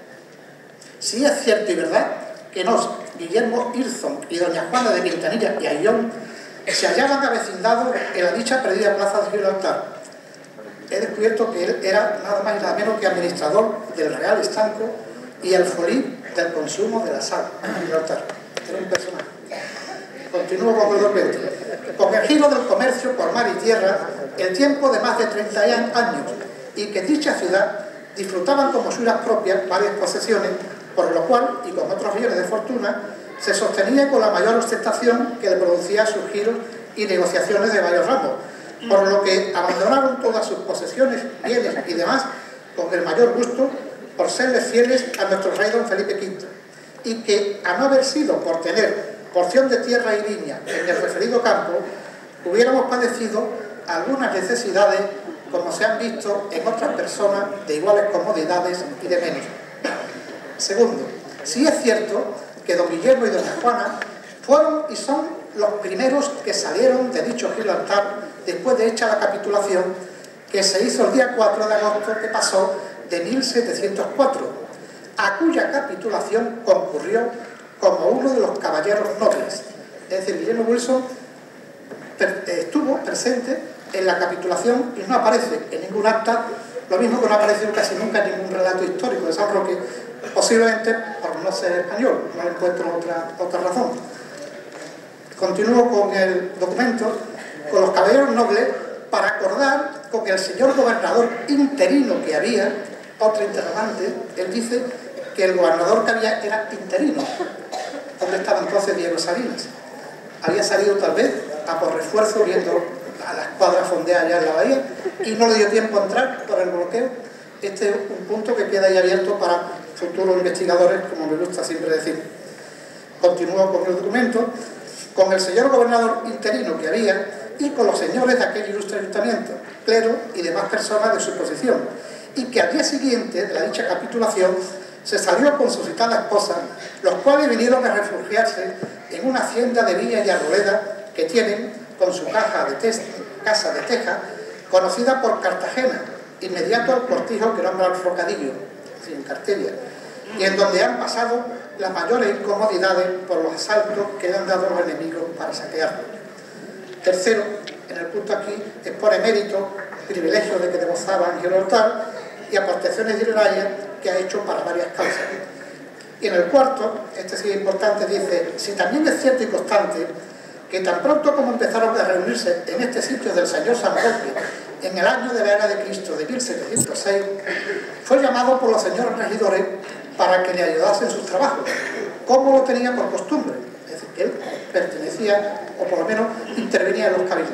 si es cierto y verdad que nos, Guillermo Wilson y doña Juana de Quintanilla y Ayllón, se hallaban avecindados en la dicha perdida plaza de Gibraltar. He descubierto que él era nada más y nada menos que administrador del Real Estanco y alfolí del consumo de la sal en Gibraltar. Era un personaje. Continúo con el documento. Con el giro del comercio por mar y tierra, el tiempo de más de treinta años, y que dicha ciudad disfrutaban como suyas propias varias posesiones, por lo cual, y con otros bienes de fortuna, se sostenía con la mayor ostentación que le producía sus giros y negociaciones de varios ramos, por lo que abandonaron todas sus posesiones, bienes y demás con el mayor gusto por serles fieles a nuestro rey don Felipe quinto, y que, a no haber sido por tener porción de tierra y viña en el referido campo, hubiéramos padecido algunas necesidades como se han visto en otras personas de iguales comodidades y de menos. Segundo, sí es cierto que don Guillermo y doña Juana fueron y son los primeros que salieron de dicho Gibraltar después de hecha la capitulación que se hizo el día cuatro de agosto que pasó de mil setecientos cuatro, a cuya capitulación concurrió como uno de los caballeros nobles. Es decir, Guillermo Wilson estuvo presente en la capitulación y no aparece en ningún acta, lo mismo que no aparece casi nunca en ningún relato histórico de San Roque, posiblemente por no ser español, no encuentro otra, otra razón. Continúo con el documento, con los caballeros nobles, para acordar con el señor gobernador interino que había, otro interrogante. Él dice que el gobernador que había era interino. ¿Dónde estaba entonces Diego Salinas? Había salido tal vez a por refuerzo viendo a la escuadra fondear allá en la bahía y no le dio tiempo a entrar por el bloqueo. Este es un punto que queda ahí abierto para futuros investigadores, como me gusta siempre decir. Continúo con el documento, con el señor gobernador interino que había y con los señores de aquel ilustre ayuntamiento, clero y demás personas de su posición, y que al día siguiente de la dicha capitulación se salió con su citada esposa, los cuales vinieron a refugiarse en una hacienda de Villa y Arboleda que tienen con su caja de casa de teja, conocida por Cartagena, inmediato al cortijo que nombra el Rocadillo, en Cartella, y en donde han pasado las mayores incomodidades por los asaltos que le han dado los enemigos para saquearlo. Tercero, en el punto aquí, expone mérito, privilegios de que gozaba en Gibraltar y aportaciones dinerarias que ha hecho para varias causas. Y en el cuarto, este sí es importante, dice, si también es cierto y constante que tan pronto como empezaron a reunirse en este sitio del señor San Roque en el año de la era de Cristo de mil setecientos seis, fue llamado por los señores regidores para que le ayudasen en sus trabajos, como lo tenía por costumbre, es decir, que él pertenecía, o por lo menos intervenía en los cabildos.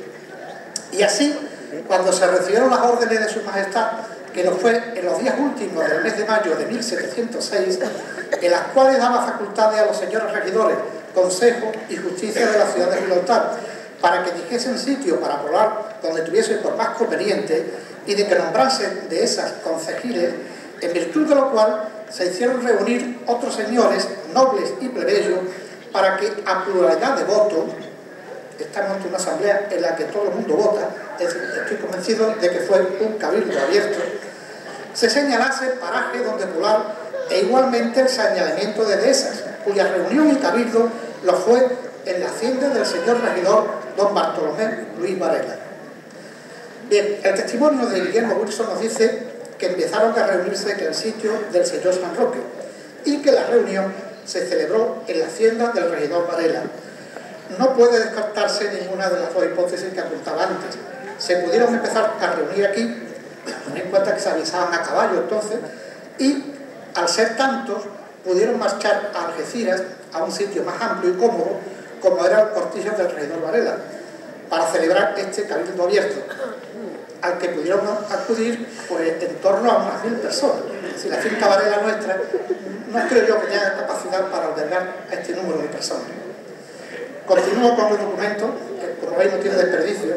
Y así, cuando se recibieron las órdenes de su majestad, que lo fue en los días últimos del mes de mayo de mil setecientos seis, en las cuales daba facultades a los señores regidores, consejo y justicia de la ciudad de Gibraltar, para que dijesen sitio para poblar donde tuviese por más conveniente y de que nombrasen de esas concejiles, en virtud de lo cual se hicieron reunir otros señores, nobles y plebeyos, para que a pluralidad de votos, estamos ante una asamblea en la que todo el mundo vota, es decir, estoy convencido de que fue un cabildo abierto, se señalase paraje donde pular e igualmente el señalamiento de dehesas, cuya reunión y cabildo lo fue en la hacienda del señor regidor don Bartolomé Luis Varela. Bien, el testimonio de Guillermo Wilson nos dice que empezaron a reunirse en el sitio del señor San Roque y que la reunión se celebró en la hacienda del regidor Varela. No puede descartarse ninguna de las dos hipótesis que apuntaba antes. Se pudieron empezar a reunir aquí, ten en cuenta que se avisaban a caballo entonces, y al ser tantos pudieron marchar a Algeciras, a un sitio más amplio y cómodo, como era el cortijo del regidor Varela, para celebrar este cabildo abierto, al que pudieron acudir pues, en torno a unas mil personas. Si la finca Varela nuestra, no creo yo que tenga capacidad para albergar a este número de personas. Continúo con el documento, que como veis no tiene desperdicio.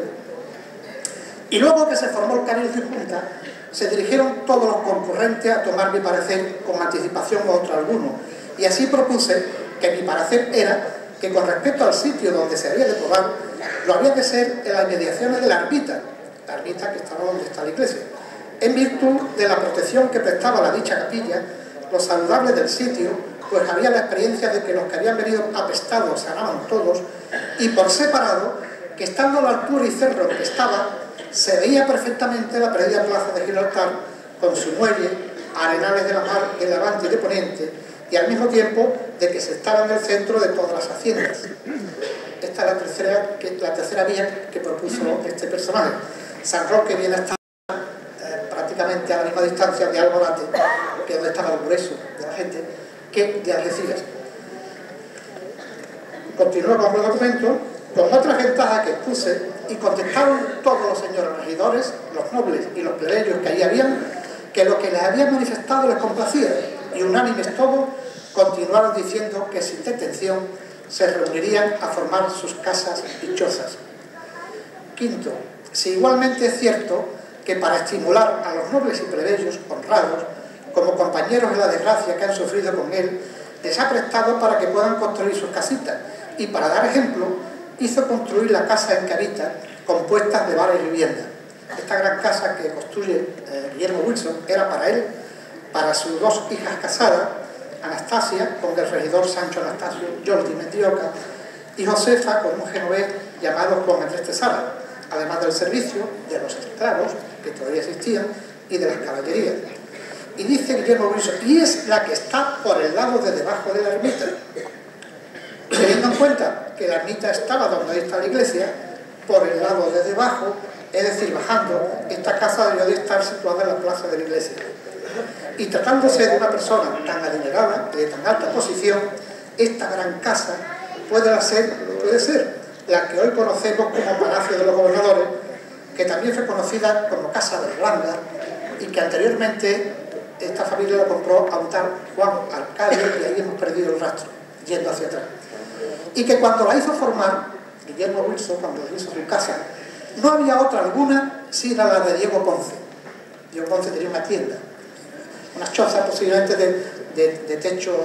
Y luego que se formó el cabildo y junta, se dirigieron todos los concurrentes a tomar mi parecer con anticipación o otro alguno. Y así propuse que mi parecer era que con respecto al sitio donde se había de probar, lo había de ser en las inmediaciones de la ermita, la ermita que estaba donde está la iglesia, en virtud de la protección que prestaba la dicha capilla, los saludables del sitio, pues había la experiencia de que los que habían venido apestados sanaban todos, y por separado, que estando a la altura y cerro que estaba, se veía perfectamente la perdida plaza de Gibraltar, con su muelle, arenales de la mar de levante y de poniente, y al mismo tiempo de que se estaba en el centro de todas las haciendas. Esta es la tercera, que, la tercera vía que propuso este personaje. San Roque viene a estar eh, prácticamente a la misma distancia de Alborate, que es donde estaba el grueso de la gente, que de Algeciras. Continúo con el documento, con otras ventajas que expuse, y contestaron todos los señores regidores, los nobles y los plebeyos que allí habían, que lo que les habían manifestado les complacía, y unánimes todos continuaron diciendo que sin detención se reunirían a formar sus casas y chozas. Quinto, si igualmente es cierto que para estimular a los nobles y plebeyos honrados, como compañeros en la desgracia que han sufrido con él, les ha prestado para que puedan construir sus casitas, y para dar ejemplo, hizo construir la casa en que habita, compuesta de varias viviendas. Esta gran casa que construye eh, Guillermo Wilson era para él, para sus dos hijas casadas, Anastasia, con el regidor Sancho Anastasio Jordi Mendioca, y Josefa, con un genovés llamado Juan Andrés Tesara, además del servicio, de los esclavos, que todavía existían, y de las caballerías. Y dice Guillermo Wilson, y es la que está por el lado de debajo de la ermita. Teniendo en cuenta que la ermita estaba donde está la iglesia, por el lado de debajo, es decir, bajando, esta casa debió de estar situada en la plaza de la iglesia. Y tratándose de una persona tan adinerada y de tan alta posición, esta gran casa puede ser, puede ser la que hoy conocemos como Palacio de los Gobernadores, que también fue conocida como Casa de Irlanda, y que anteriormente esta familia la compró a un tal Juan Arcadio, y ahí hemos perdido el rastro, yendo hacia atrás. Y que cuando la hizo formar, Guillermo Wilson, cuando hizo su casa, no había otra alguna sino la de Diego Ponce. Diego Ponce tenía una tienda, unas chozas posiblemente de, de, de techo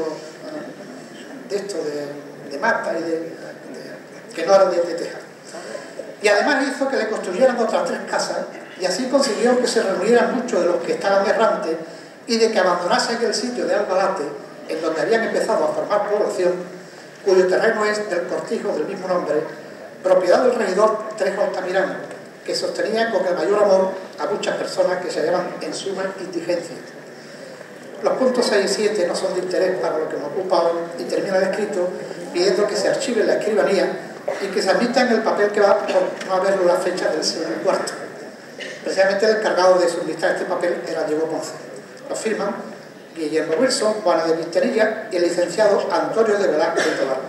de esto, de, de mata y de, de, que no eran de, de teja. Y además hizo que le construyeran otras tres casas, y así consiguió que se reunieran muchos de los que estaban errantes y de que abandonase aquel sitio de Albalate, en donde habían empezado a formar población, cuyo terreno es del cortijo del mismo nombre, propiedad del regidor Trejo Altamirano, que sostenía con el mayor amor a muchas personas que se hallaban en suma indigencia. Los puntos seis y siete no son de interés para lo que me ocupa hoy, y termina el escrito pidiendo que se archive la escribanía y que se admita en el papel que va por no haberlo la fecha del siglo cuarto. Precisamente el encargado de suministrar este papel era Diego Ponce. Lo firman Guillermo Wilson, Juana de Quintanilla y el licenciado Antonio de Velázquez de Tobar.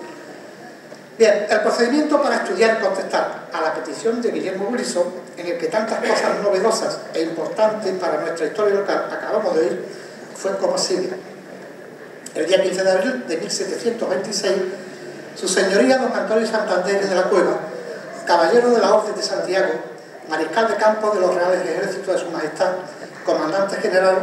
Bien, el procedimiento para estudiar y contestar a la petición de Guillermo Wilson, en el que tantas cosas novedosas e importantes para nuestra historia local acabamos de oír, fue como sigue. El día quince de abril de mil setecientos veintiséis, su señoría don Antonio Santander de la Cueva, caballero de la Orden de Santiago, mariscal de campo de los Reales Ejércitos de su Majestad, comandante general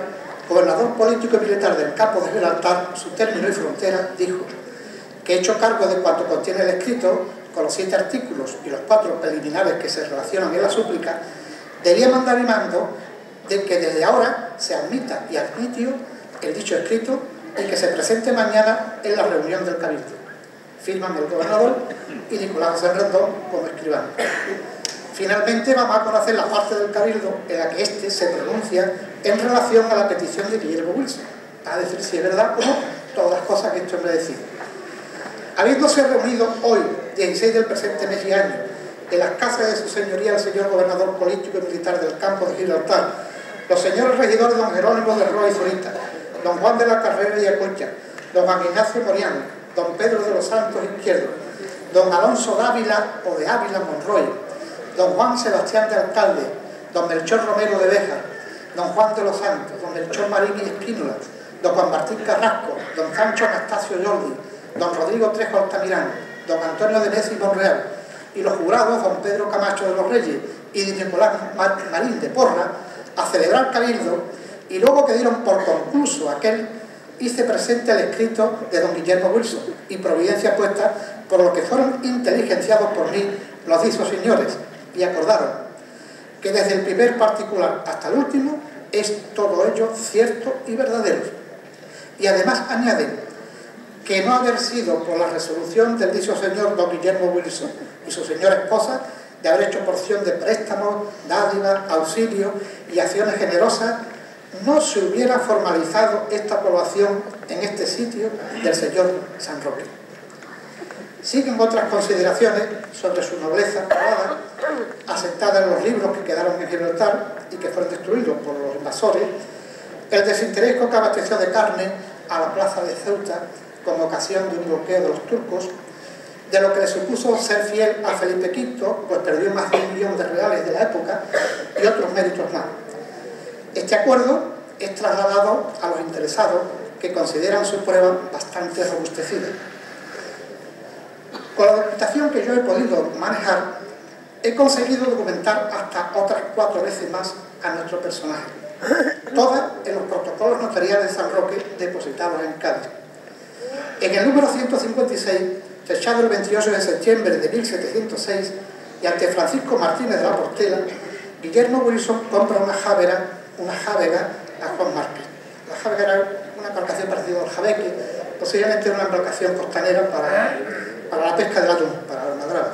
gobernador político y militar del campo de Gibraltar, su término y frontera, dijo que, hecho cargo de cuanto contiene el escrito, con los siete artículos y los cuatro preliminares que se relacionan en la súplica, debía mandar y mando de que desde ahora se admita y admitió el dicho escrito y que se presente mañana en la reunión del Cabildo. Firman el gobernador y Nicolás José Rendón como escribano. Finalmente vamos a conocer la parte del Cabildo en la que éste se pronuncia en relación a la petición de Guillermo Wilson, para decir si es verdad o no todas las cosas que este hombre decide. Habiéndose reunido hoy, dieciséis del presente mes y año, en las casas de su señoría el señor gobernador político y militar del campo de Gibraltar, los señores regidores don Jerónimo de Roa y Zurita, don Juan de la Carrera y Acocha, don Juan Ignacio Moriano, don Pedro de los Santos Izquierdo, don Alonso Dávila o de Ávila Monroy, don Juan Sebastián de Alcalde, don Melchor Romero de Béjar, don Juan de los Santos, don Melchor Marín y Espínola, don Juan Martín Carrasco, don Sancho Anastasio Jordi, don Rodrigo Trejo Altamirano, don Antonio de Messi Monreal, y los jurados don Pedro Camacho de los Reyes y de Nicolás Marín de Porra, a celebrar cabildo, y luego que dieron por concluso aquel, hice presente el escrito de don Guillermo Wilson y providencia puesta, por lo que fueron inteligenciados por mí los dichos señores, y acordaron que desde el primer particular hasta el último es todo ello cierto y verdadero. Y además añaden que no haber sido por la resolución del dicho señor don Guillermo Wilson y su señora esposa de haber hecho porción de préstamos, dádivas, auxilio y acciones generosas, no se hubiera formalizado esta aprobación en este sitio del señor San Roque. Siguen otras consideraciones sobre su nobleza probada, asentada en los libros que quedaron en Gibraltar y que fueron destruidos por los invasores, el desinterés con que abasteció de carne a la plaza de Ceuta con ocasión de un bloqueo de los turcos, de lo que le supuso ser fiel a Felipe quinto, pues perdió más de un millón de reales de la época, y otros méritos más. Este acuerdo es trasladado a los interesados, que consideran su prueba bastante robustecida. Con la documentación que yo he podido manejar, he conseguido documentar hasta otras cuatro veces más a nuestro personaje, todas en los protocolos notariales de San Roque depositados en Cádiz. En el número ciento cincuenta y seis, fechado el veintiocho de septiembre de mil setecientos seis, y ante Francisco Martínez de la Portela, Guillermo Wilson compra una jávera, una jávega a Juan Márquez. La jávega era una embarcación parecida al jabeque, posiblemente una embarcación costanera para, para la pesca del atún, para la almadraba.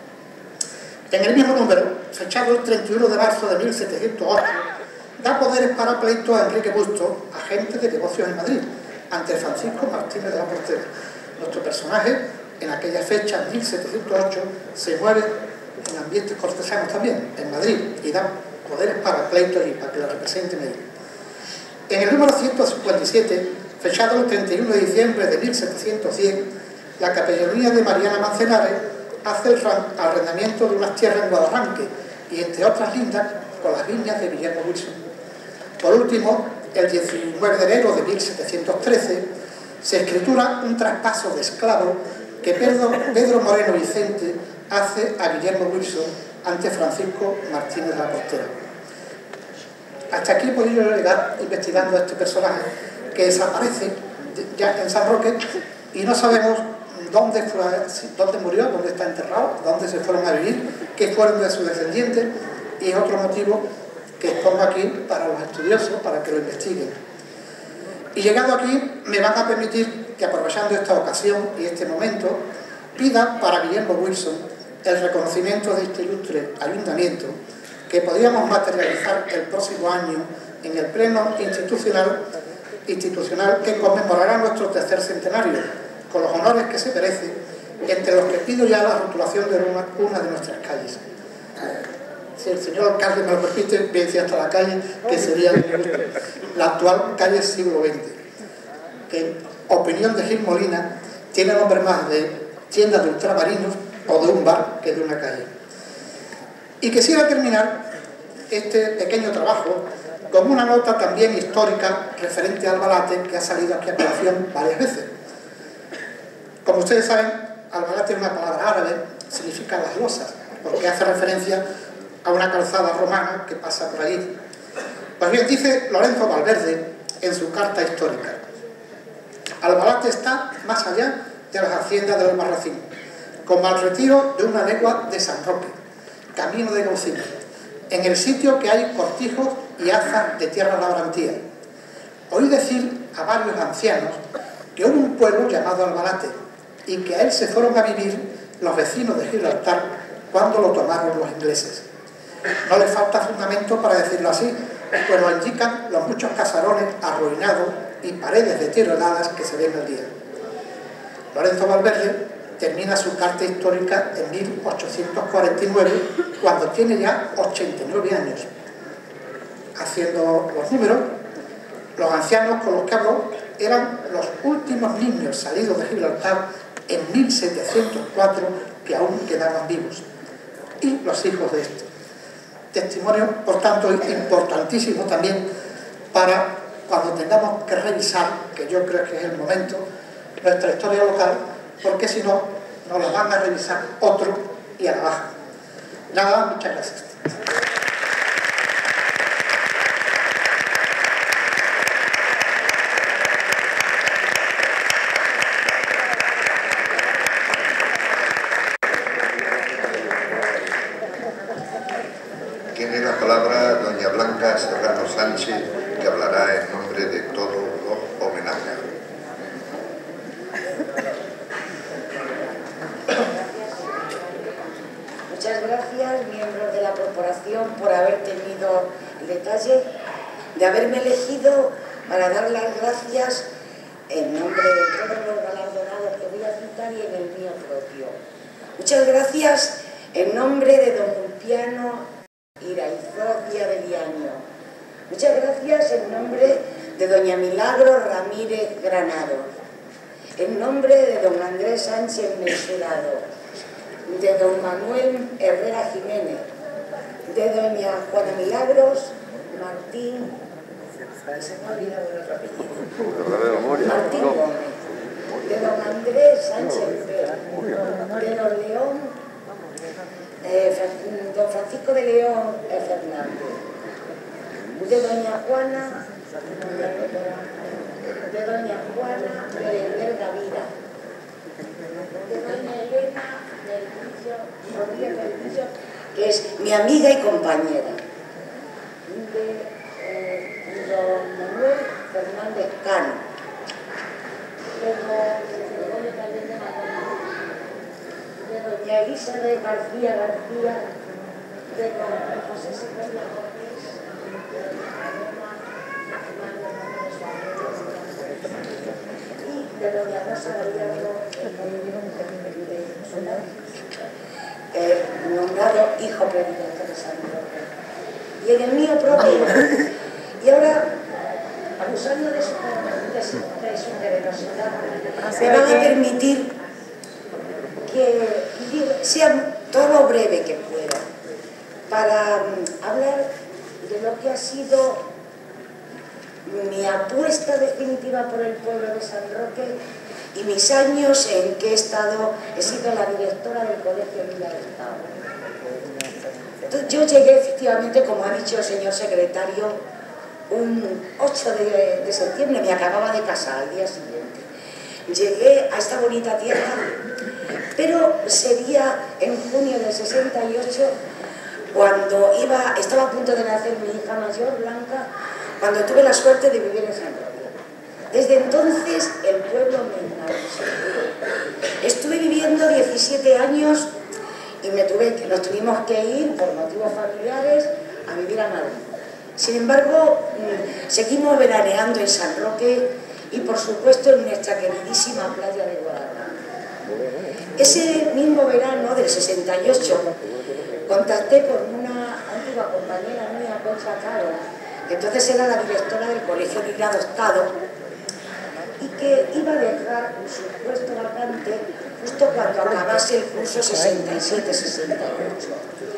En el mismo número, fechado el treinta y uno de marzo de mil setecientos ocho, da poderes para pleito a Enrique Busto, agente de negocios en Madrid, ante Francisco Martínez de la Portela. Nuestro personaje, en aquella fecha, mil setecientos ocho, se mueve en ambientes cortesanos también, en Madrid, y da poderes para pleitos y para que la represente Madrid. En el número ciento cincuenta y siete, fechado el treinta y uno de diciembre de mil setecientos diez, la capellanía de Mariana Mancenares hace el arrendamiento de unas tierras en Guadarranque, y entre otras lindas, con las viñas de Guillermo Wilson. Por último, el diecinueve de enero de mil setecientos trece, se escritura un traspaso de esclavo que Pedro, Pedro Moreno Vicente hace a Guillermo Wilson ante Francisco Martínez de la Portela. Hasta aquí he podido llegar investigando a este personaje que desaparece ya en San Roque y no sabemos dónde, fue, dónde murió, dónde está enterrado, dónde se fueron a vivir, qué fueron de sus descendientes, y otro motivo que expongo aquí para los estudiosos, para que lo investiguen. Y llegado aquí, me van a permitir que, aprovechando esta ocasión y este momento, pida para Guillermo Wilson el reconocimiento de este ilustre ayuntamiento que podríamos materializar el próximo año en el pleno institucional, institucional que conmemorará nuestro tercer centenario, con los honores que se merece, entre los que pido ya la rotulación de una, una de nuestras calles. Si el señor alcalde me lo permite, voy a decir hasta la calle, que sería la actual calle siglo veinte, que en opinión de Gil Molina tiene nombre más de tienda de ultramarinos o de un bar que de una calle. Y quisiera terminar este pequeño trabajo con una nota también histórica referente al Albalate, que ha salido aquí a colación varias veces. Como ustedes saben, Albalate es una palabra árabe, significa las losas, porque hace referencia a una calzada romana que pasa por allí. Pues bien, dice Lorenzo Valverde, en su carta histórica. Albalate está más allá de las haciendas del Albarracín, como al retiro de una legua de San Roque, camino de Gaucina, en el sitio que hay cortijos y hazas de tierra labrantía. Oí decir a varios ancianos que hubo un pueblo llamado Albalate y que a él se fueron a vivir los vecinos de Gibraltar cuando lo tomaron los ingleses. No les falta fundamento para decirlo así, pues lo indican los muchos casarones arruinados y paredes deterioradas que se ven al día. Lorenzo Valverde termina su carta histórica en mil ochocientos cuarenta y nueve, cuando tiene ya ochenta y nueve años. Haciendo los números, los ancianos con los que habló eran los últimos niños salidos de Gibraltar en mil setecientos cuatro que aún quedaban vivos, y los hijos de estos. Testimonio, por tanto, importantísimo también para cuando tengamos que revisar, que yo creo que es el momento, nuestra historia local, porque si no, nos la van a revisar otro y a la baja. Nada, muchas gracias. Tiene la palabra doña Blanca Serrano Sánchez, que hablará en nombre de todos los homenajeados. Muchas gracias, miembros de la corporación, por haber tenido el detalle de haberme elegido para dar las gracias en nombre de todos los galardonados que voy a citar y en el mío propio. Muchas gracias en nombre de don Ulpiano Iraizoz y Abeliano. Muchas gracias en nombre de doña Milagro Ramírez Granado, en nombre de don Andrés Sánchez Mesurado, de don Manuel Herrera Jiménez, de doña Juana Milagros Martín, se me ha olvidado el otro apellido, Martín Gómez, de don Andrés Sánchez Pérez, de don León Eh, don Francisco de León eh, Fernández, de doña Juana de doña Juana Merender Gavira, de doña Elena del Vicio, Rodríguez del Vicio, que es mi amiga y compañera, de eh, don Manuel Fernández Cano, de don de doña Elizabeth García García, de don José Segovia Cortés, y de doña Rosa Gallardo, eh, nombrado hijo predilecto de San Roque. Y en el mío propio. Y ahora, abusando de su, de su, de su generosidad, me van a permitir que sea todo lo breve que pueda para um, hablar de lo que ha sido mi apuesta definitiva por el pueblo de San Roque y mis años en que he estado, he sido la directora del Colegio Villa del Estado. Entonces, yo llegué efectivamente, como ha dicho el señor secretario, un ocho de septiembre, me acababa de casar al día siguiente. Llegué a esta bonita tierra, pero sería en junio del sesenta y ocho, cuando iba, estaba a punto de nacer mi hija mayor, Blanca, cuando tuve la suerte de vivir en San Roque. Desde entonces el pueblo me enamoró. Estuve viviendo diecisiete años y me tuve, nos tuvimos que ir por motivos familiares a vivir a Madrid. Sin embargo, seguimos veraneando en San Roque y por supuesto en nuestra queridísima playa de Guadalajara. Ese mismo verano del sesenta y ocho contacté con una antigua compañera mía, Concha Caro, que entonces era la directora del Colegio Libre Adoptado y que iba a dejar su puesto vacante justo cuando acabase el curso sesenta y siete sesenta y ocho.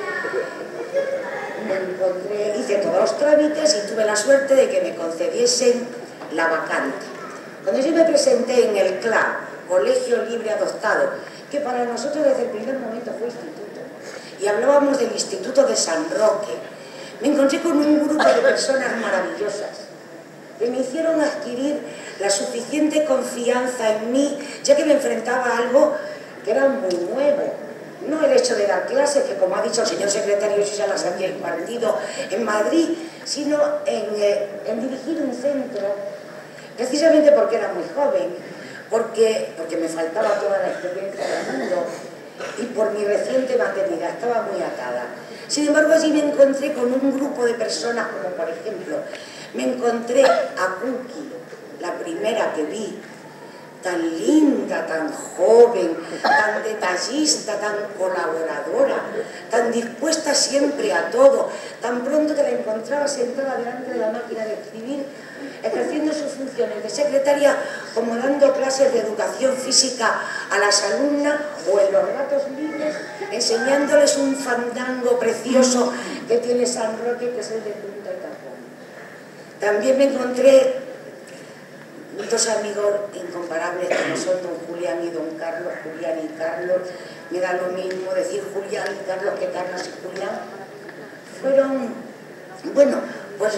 Me encontré, hice todos los trámites y tuve la suerte de que me concediesen la vacante. Cuando yo me presenté en el C L A, Colegio Libre Adoptado, que para nosotros desde el primer momento fue instituto, y hablábamos del Instituto de San Roque, me encontré con un grupo de personas maravillosas, que me hicieron adquirir la suficiente confianza en mí, ya que me enfrentaba a algo que era muy nuevo. No el hecho de dar clases, que como ha dicho el señor secretario, yo ya las había impartido en Madrid, sino en, eh, en dirigir un centro, precisamente porque era muy joven, porque, porque me faltaba toda la experiencia del mundo y por mi reciente maternidad, estaba muy atada. Sin embargo, allí me encontré con un grupo de personas, como por ejemplo, me encontré a Cookie, la primera que vi, tan linda, tan joven, tan detallista, tan colaboradora, tan dispuesta siempre a todo. Tan pronto que la encontraba sentada delante de la máquina de escribir, ejerciendo sus funciones de secretaria, como dando clases de educación física a las alumnas o en los ratos libres, enseñándoles un fandango precioso que tiene San Roque, que es el de punta y tapón. También me encontré dos amigos incomparables como son don Julián y don Carlos, Julián y Carlos, me da lo mismo decir Julián y Carlos que Carlos y Julián. Fueron, bueno, pues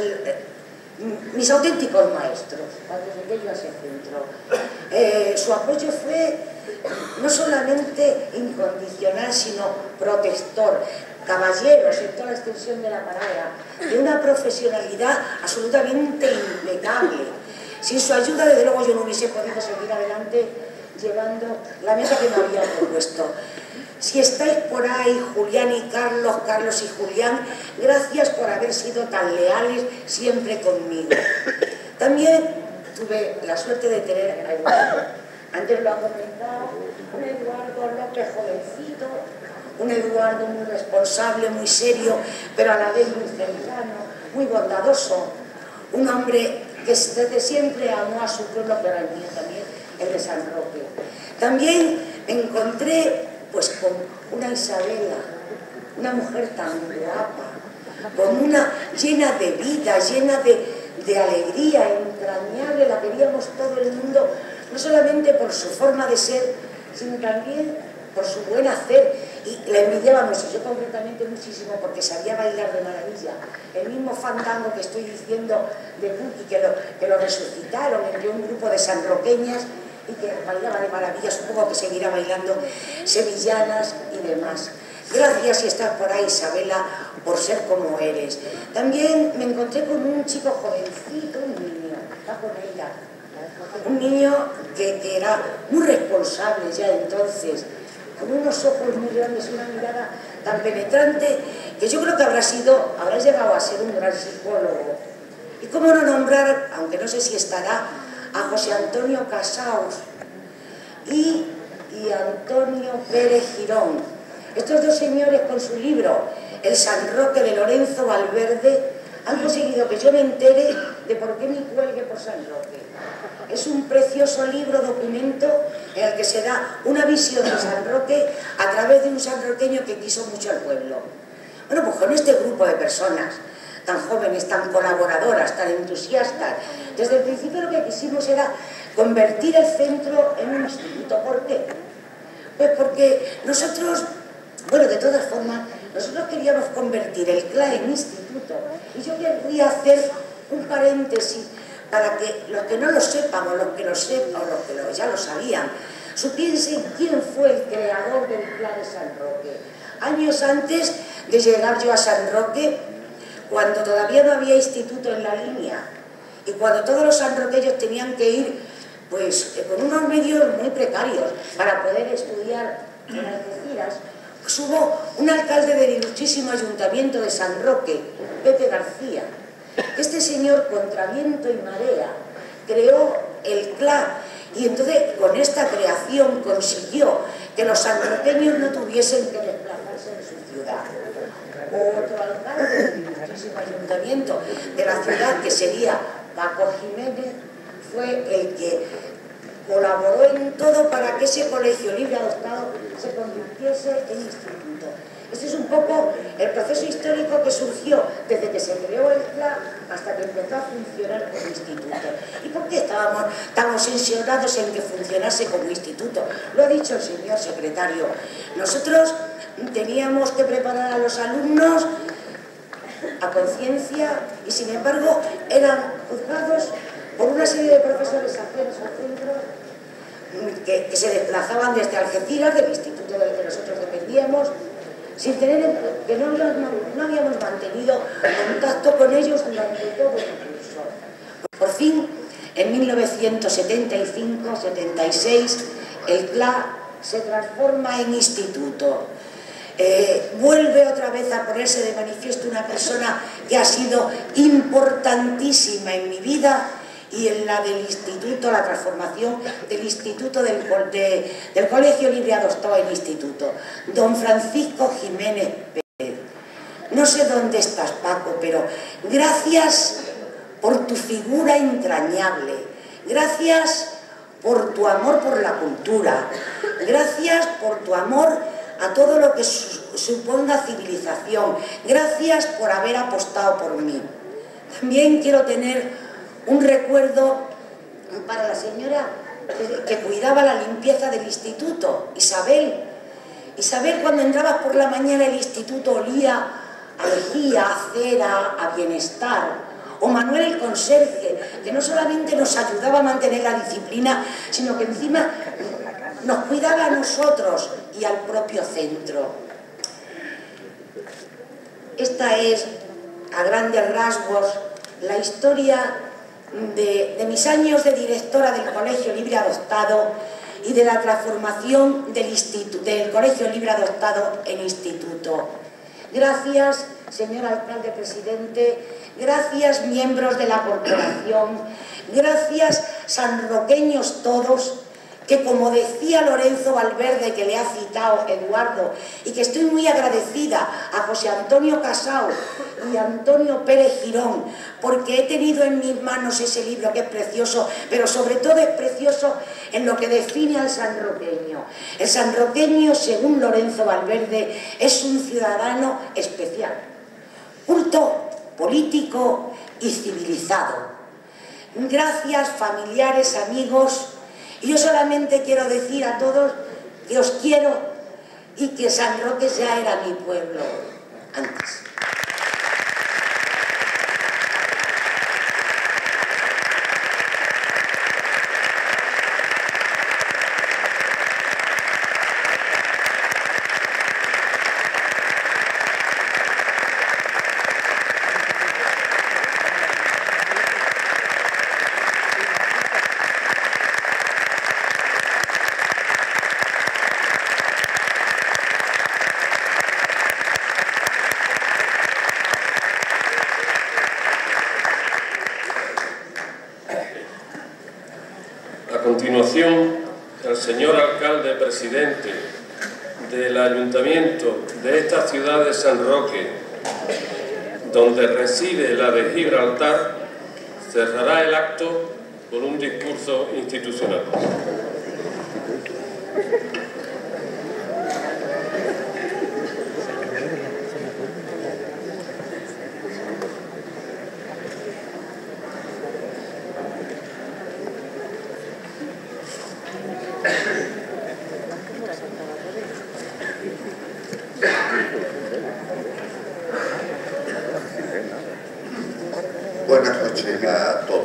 mis auténticos maestros cuando llegué yo a ese centro. Eh, su apoyo fue no solamente incondicional, sino protector, caballeros en toda la extensión de la palabra, de una profesionalidad absolutamente impecable. Sin su ayuda, desde luego, yo no hubiese podido seguir adelante llevando la meta que me había propuesto. Si estáis por ahí, Julián y Carlos, Carlos y Julián, gracias por haber sido tan leales siempre conmigo. También tuve la suerte de tener a Eduardo. Antes lo ha comentado, un Eduardo López jovencito, un Eduardo muy responsable, muy serio, pero a la vez muy cercano, muy bondadoso, un hombre que desde siempre amó a su pueblo, pero al mío también, el de San Roque. También me encontré pues con una Isabela, una mujer tan guapa, con una llena de vida, llena de, de alegría, entrañable, la queríamos todo el mundo, no solamente por su forma de ser, sino también por su buen hacer. Y la envidiábamos, y yo concretamente muchísimo, porque sabía bailar de maravilla. El mismo fandango que estoy diciendo de Cookie, que lo, que lo resucitaron entre un grupo de sanroqueñas y que bailaba de maravilla, supongo que seguirá bailando sevillanas y demás. Gracias si estás por ahí, Isabela, por ser como eres. También me encontré con un chico jovencito, un niño, está con ella. Un niño que, que era muy responsable ya entonces, con unos ojos muy grandes, una mirada tan penetrante, que yo creo que habrá sido, habrá llegado a ser un gran psicólogo. Y cómo no nombrar, aunque no sé si estará, a José Antonio Casaus y, y Antonio Pérez Girón. Estos dos señores, con su libro El San Roque de Lorenzo Valverde, han conseguido que yo me entere de por qué me cuelgue por San Roque. Es un precioso libro, documento, en el que se da una visión de San Roque a través de un sanroqueño que quiso mucho al pueblo. Bueno, pues con este grupo de personas, tan jóvenes, tan colaboradoras, tan entusiastas, desde el principio lo que quisimos era convertir el centro en un instituto. ¿Por qué? Pues porque nosotros, bueno, de todas formas, nosotros queríamos convertir el C L A en instituto. Y yo querría hacer un paréntesis para que los que no lo sepan, o los que lo sepan, o los que lo, ya lo sabían, supiesen quién fue el creador del C L A de San Roque. Años antes de llegar yo a San Roque, cuando todavía no había instituto en la línea, y cuando todos los sanroqueños tenían que ir pues, con unos medios muy precarios para poder estudiar en Algeciras, pues hubo un alcalde del ilustrísimo ayuntamiento de San Roque, Pepe García. Este señor, contra viento y marea, creó el C L A, y entonces con esta creación consiguió que los sanroqueños no tuviesen que desplazarse de su ciudad. Otro alcalde del ilustrísimo ayuntamiento de la ciudad, que sería Paco Jiménez, fue el que colaboró en todo para que ese colegio libre adoptado se convirtiese en instituto. Este es un poco el proceso histórico que surgió desde que se creó el C L A hasta que empezó a funcionar como instituto. ¿Y por qué estábamos tan obsesionados en que funcionase como instituto? Lo ha dicho el señor secretario. Nosotros teníamos que preparar a los alumnos a conciencia y, sin embargo, eran juzgados por una serie de profesores ajenos al centro que, que se desplazaban desde Algeciras, del instituto del que nosotros dependíamos, sin tener, que no, no, no habíamos mantenido contacto con ellos durante todo el curso. Por fin, en mil novecientos setenta y cinco setenta y seis, el C L A se transforma en instituto. Eh, vuelve otra vez a ponerse de manifiesto una persona que ha sido importantísima en mi vida y en la del instituto, la transformación del instituto del, de, del Colegio Libre Adostado en instituto, don Francisco Jiménez Pérez. No sé dónde estás, Paco, pero gracias por tu figura entrañable, gracias por tu amor por la cultura, gracias por tu amor a todo lo que su, suponga civilización, gracias por haber apostado por mí. También quiero tener un recuerdo para la señora que, que cuidaba la limpieza del instituto, Isabel. Isabel, cuando entrabas por la mañana el instituto olía a lejía, a cera, a bienestar. O Manuel el conserje, que no solamente nos ayudaba a mantener la disciplina, sino que encima nos cuidaba a nosotros y al propio centro. Esta es, a grandes rasgos, la historia de, de mis años de directora del Colegio Libre Adostado y de la transformación del, del Colegio Libre Adostado en instituto. Gracias, señor alcalde presidente, gracias, miembros de la corporación, gracias, sanroqueños todos, que como decía Lorenzo Valverde, que le ha citado Eduardo, y que estoy muy agradecida a José Antonio Casao y a Antonio Pérez Girón, porque he tenido en mis manos ese libro que es precioso, pero sobre todo es precioso en lo que define al sanroqueño. El sanroqueño, según Lorenzo Valverde, es un ciudadano especial, culto, político y civilizado. Gracias, familiares, amigos. Y yo solamente quiero decir a todos que os quiero y que San Roque ya era mi pueblo antes. A continuación, el señor alcalde presidente del ayuntamiento de esta ciudad de San Roque, donde reside la de Gibraltar, cerrará el acto con un discurso institucional. Buenas noches a todos.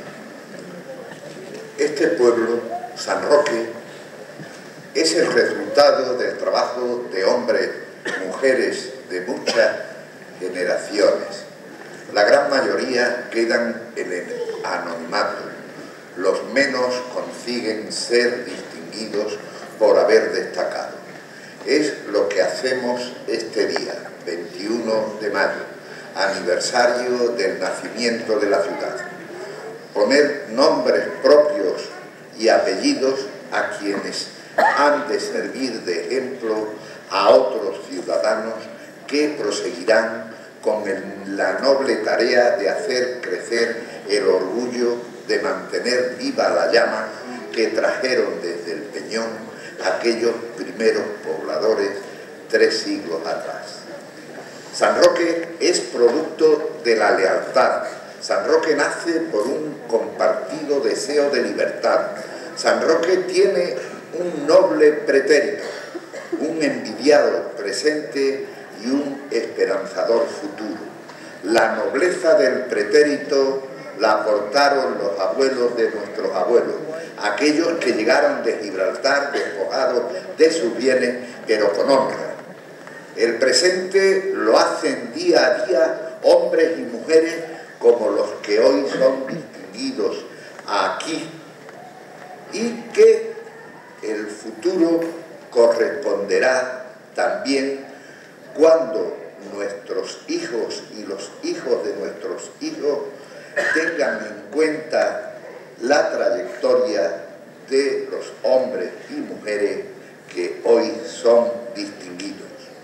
Este pueblo, San Roque, es el resultado del trabajo de hombres, mujeres de muchas generaciones. La gran mayoría quedan en el anonimato. Los menos consiguen ser distinguidos por haber destacado. Es lo que hacemos este día, veintiuno de mayo. Aniversario del nacimiento de la ciudad. Poner nombres propios y apellidos a quienes han de servir de ejemplo a otros ciudadanos que proseguirán con el, la noble tarea de hacer crecer el orgullo de mantener viva la llama que trajeron desde el Peñón aquellos primeros pobladores tres siglos atrás. San Roque es producto de la lealtad. San Roque nace por un compartido deseo de libertad. San Roque tiene un noble pretérito, un envidiado presente y un esperanzador futuro. La nobleza del pretérito la aportaron los abuelos de nuestros abuelos, aquellos que llegaron de Gibraltar despojados de sus bienes, pero con honra. El presente lo hacen día a día hombres y mujeres como los que hoy son distinguidos aquí, y que el futuro corresponderá también cuando nuestros hijos y los hijos de nuestros hijos tengan en cuenta la trayectoria de los hombres y mujeres que hoy son distinguidos.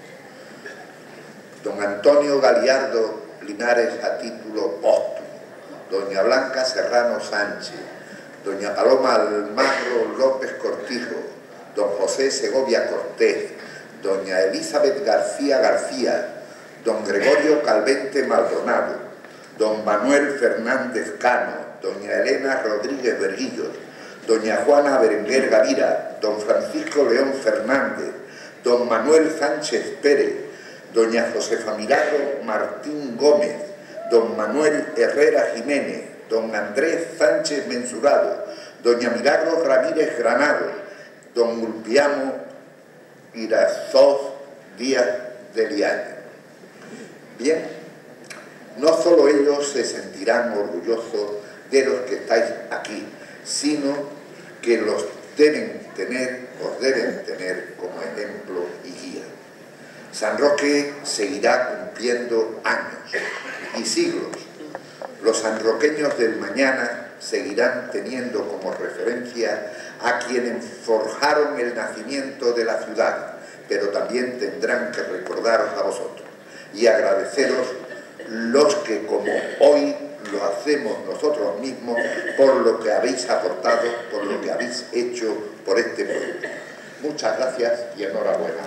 Don Antonio Galiardo Linares a título póstumo, doña Blanca Serrano Sánchez, doña Paloma Almagro López Cortijo, don José Segovia Cortés, doña Elizabeth García García, don Gregorio Calvente Maldonado, don Manuel Fernández Cano, doña Elena Rodríguez Berguillos, doña Juana Berenguer Gavira, don Francisco León Fernández, don Manuel Sánchez Pérez, doña Josefa Milagro Martín Gómez, don Manuel Herrera Jiménez, don Andrés Sánchez Mensurado, doña Milagro Ramírez Granado, don Ulpiano Irazoz Díaz de Liaño. Bien, no solo ellos se sentirán orgullosos de los que estáis aquí, sino que los deben tener, os deben tener como ejemplo y guía. San Roque seguirá cumpliendo años y siglos. Los sanroqueños del mañana seguirán teniendo como referencia a quienes forjaron el nacimiento de la ciudad, pero también tendrán que recordaros a vosotros y agradeceros los que, como hoy lo hacemos nosotros mismos, por lo que habéis aportado, por lo que habéis hecho por este pueblo. Muchas gracias y enhorabuena.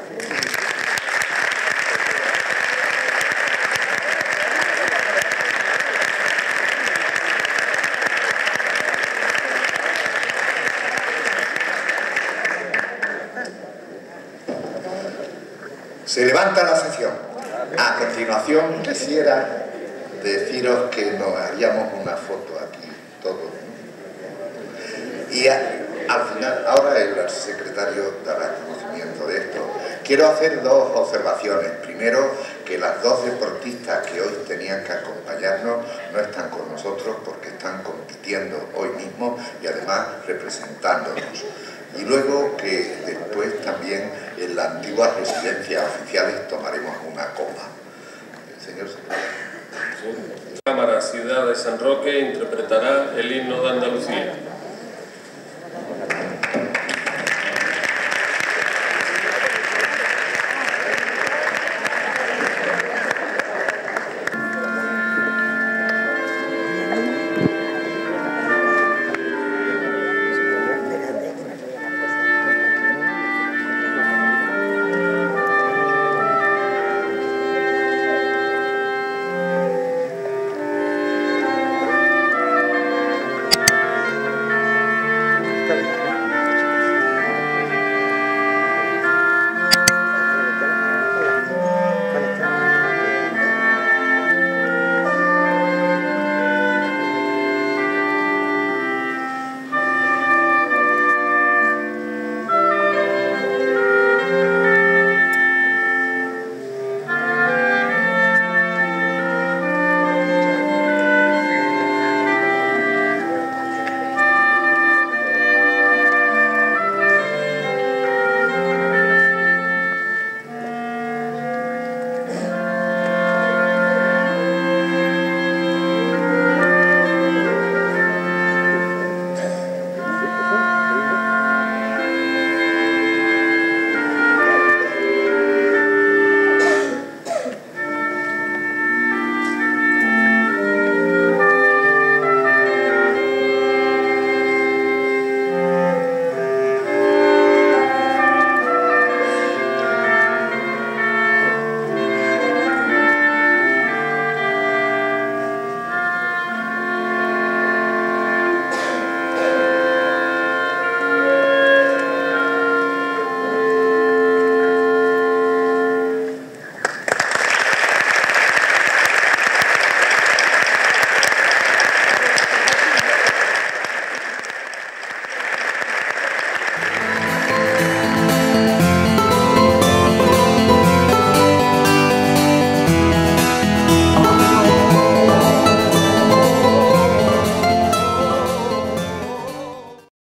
Se levanta la sesión. A continuación quisiera deciros que nos haríamos una foto aquí todos. Y a, al final, ahora el secretario dará conocimiento de esto. Quiero hacer dos observaciones. Primero, que las dos deportistas que hoy tenían que acompañarnos no están con nosotros porque están compitiendo hoy mismo y además representándonos. Y luego que después también en la antigua residencia oficiales tomaremos una copa. El señor secretario. La Cámara Ciudad de San Roque interpretará el himno de Andalucía.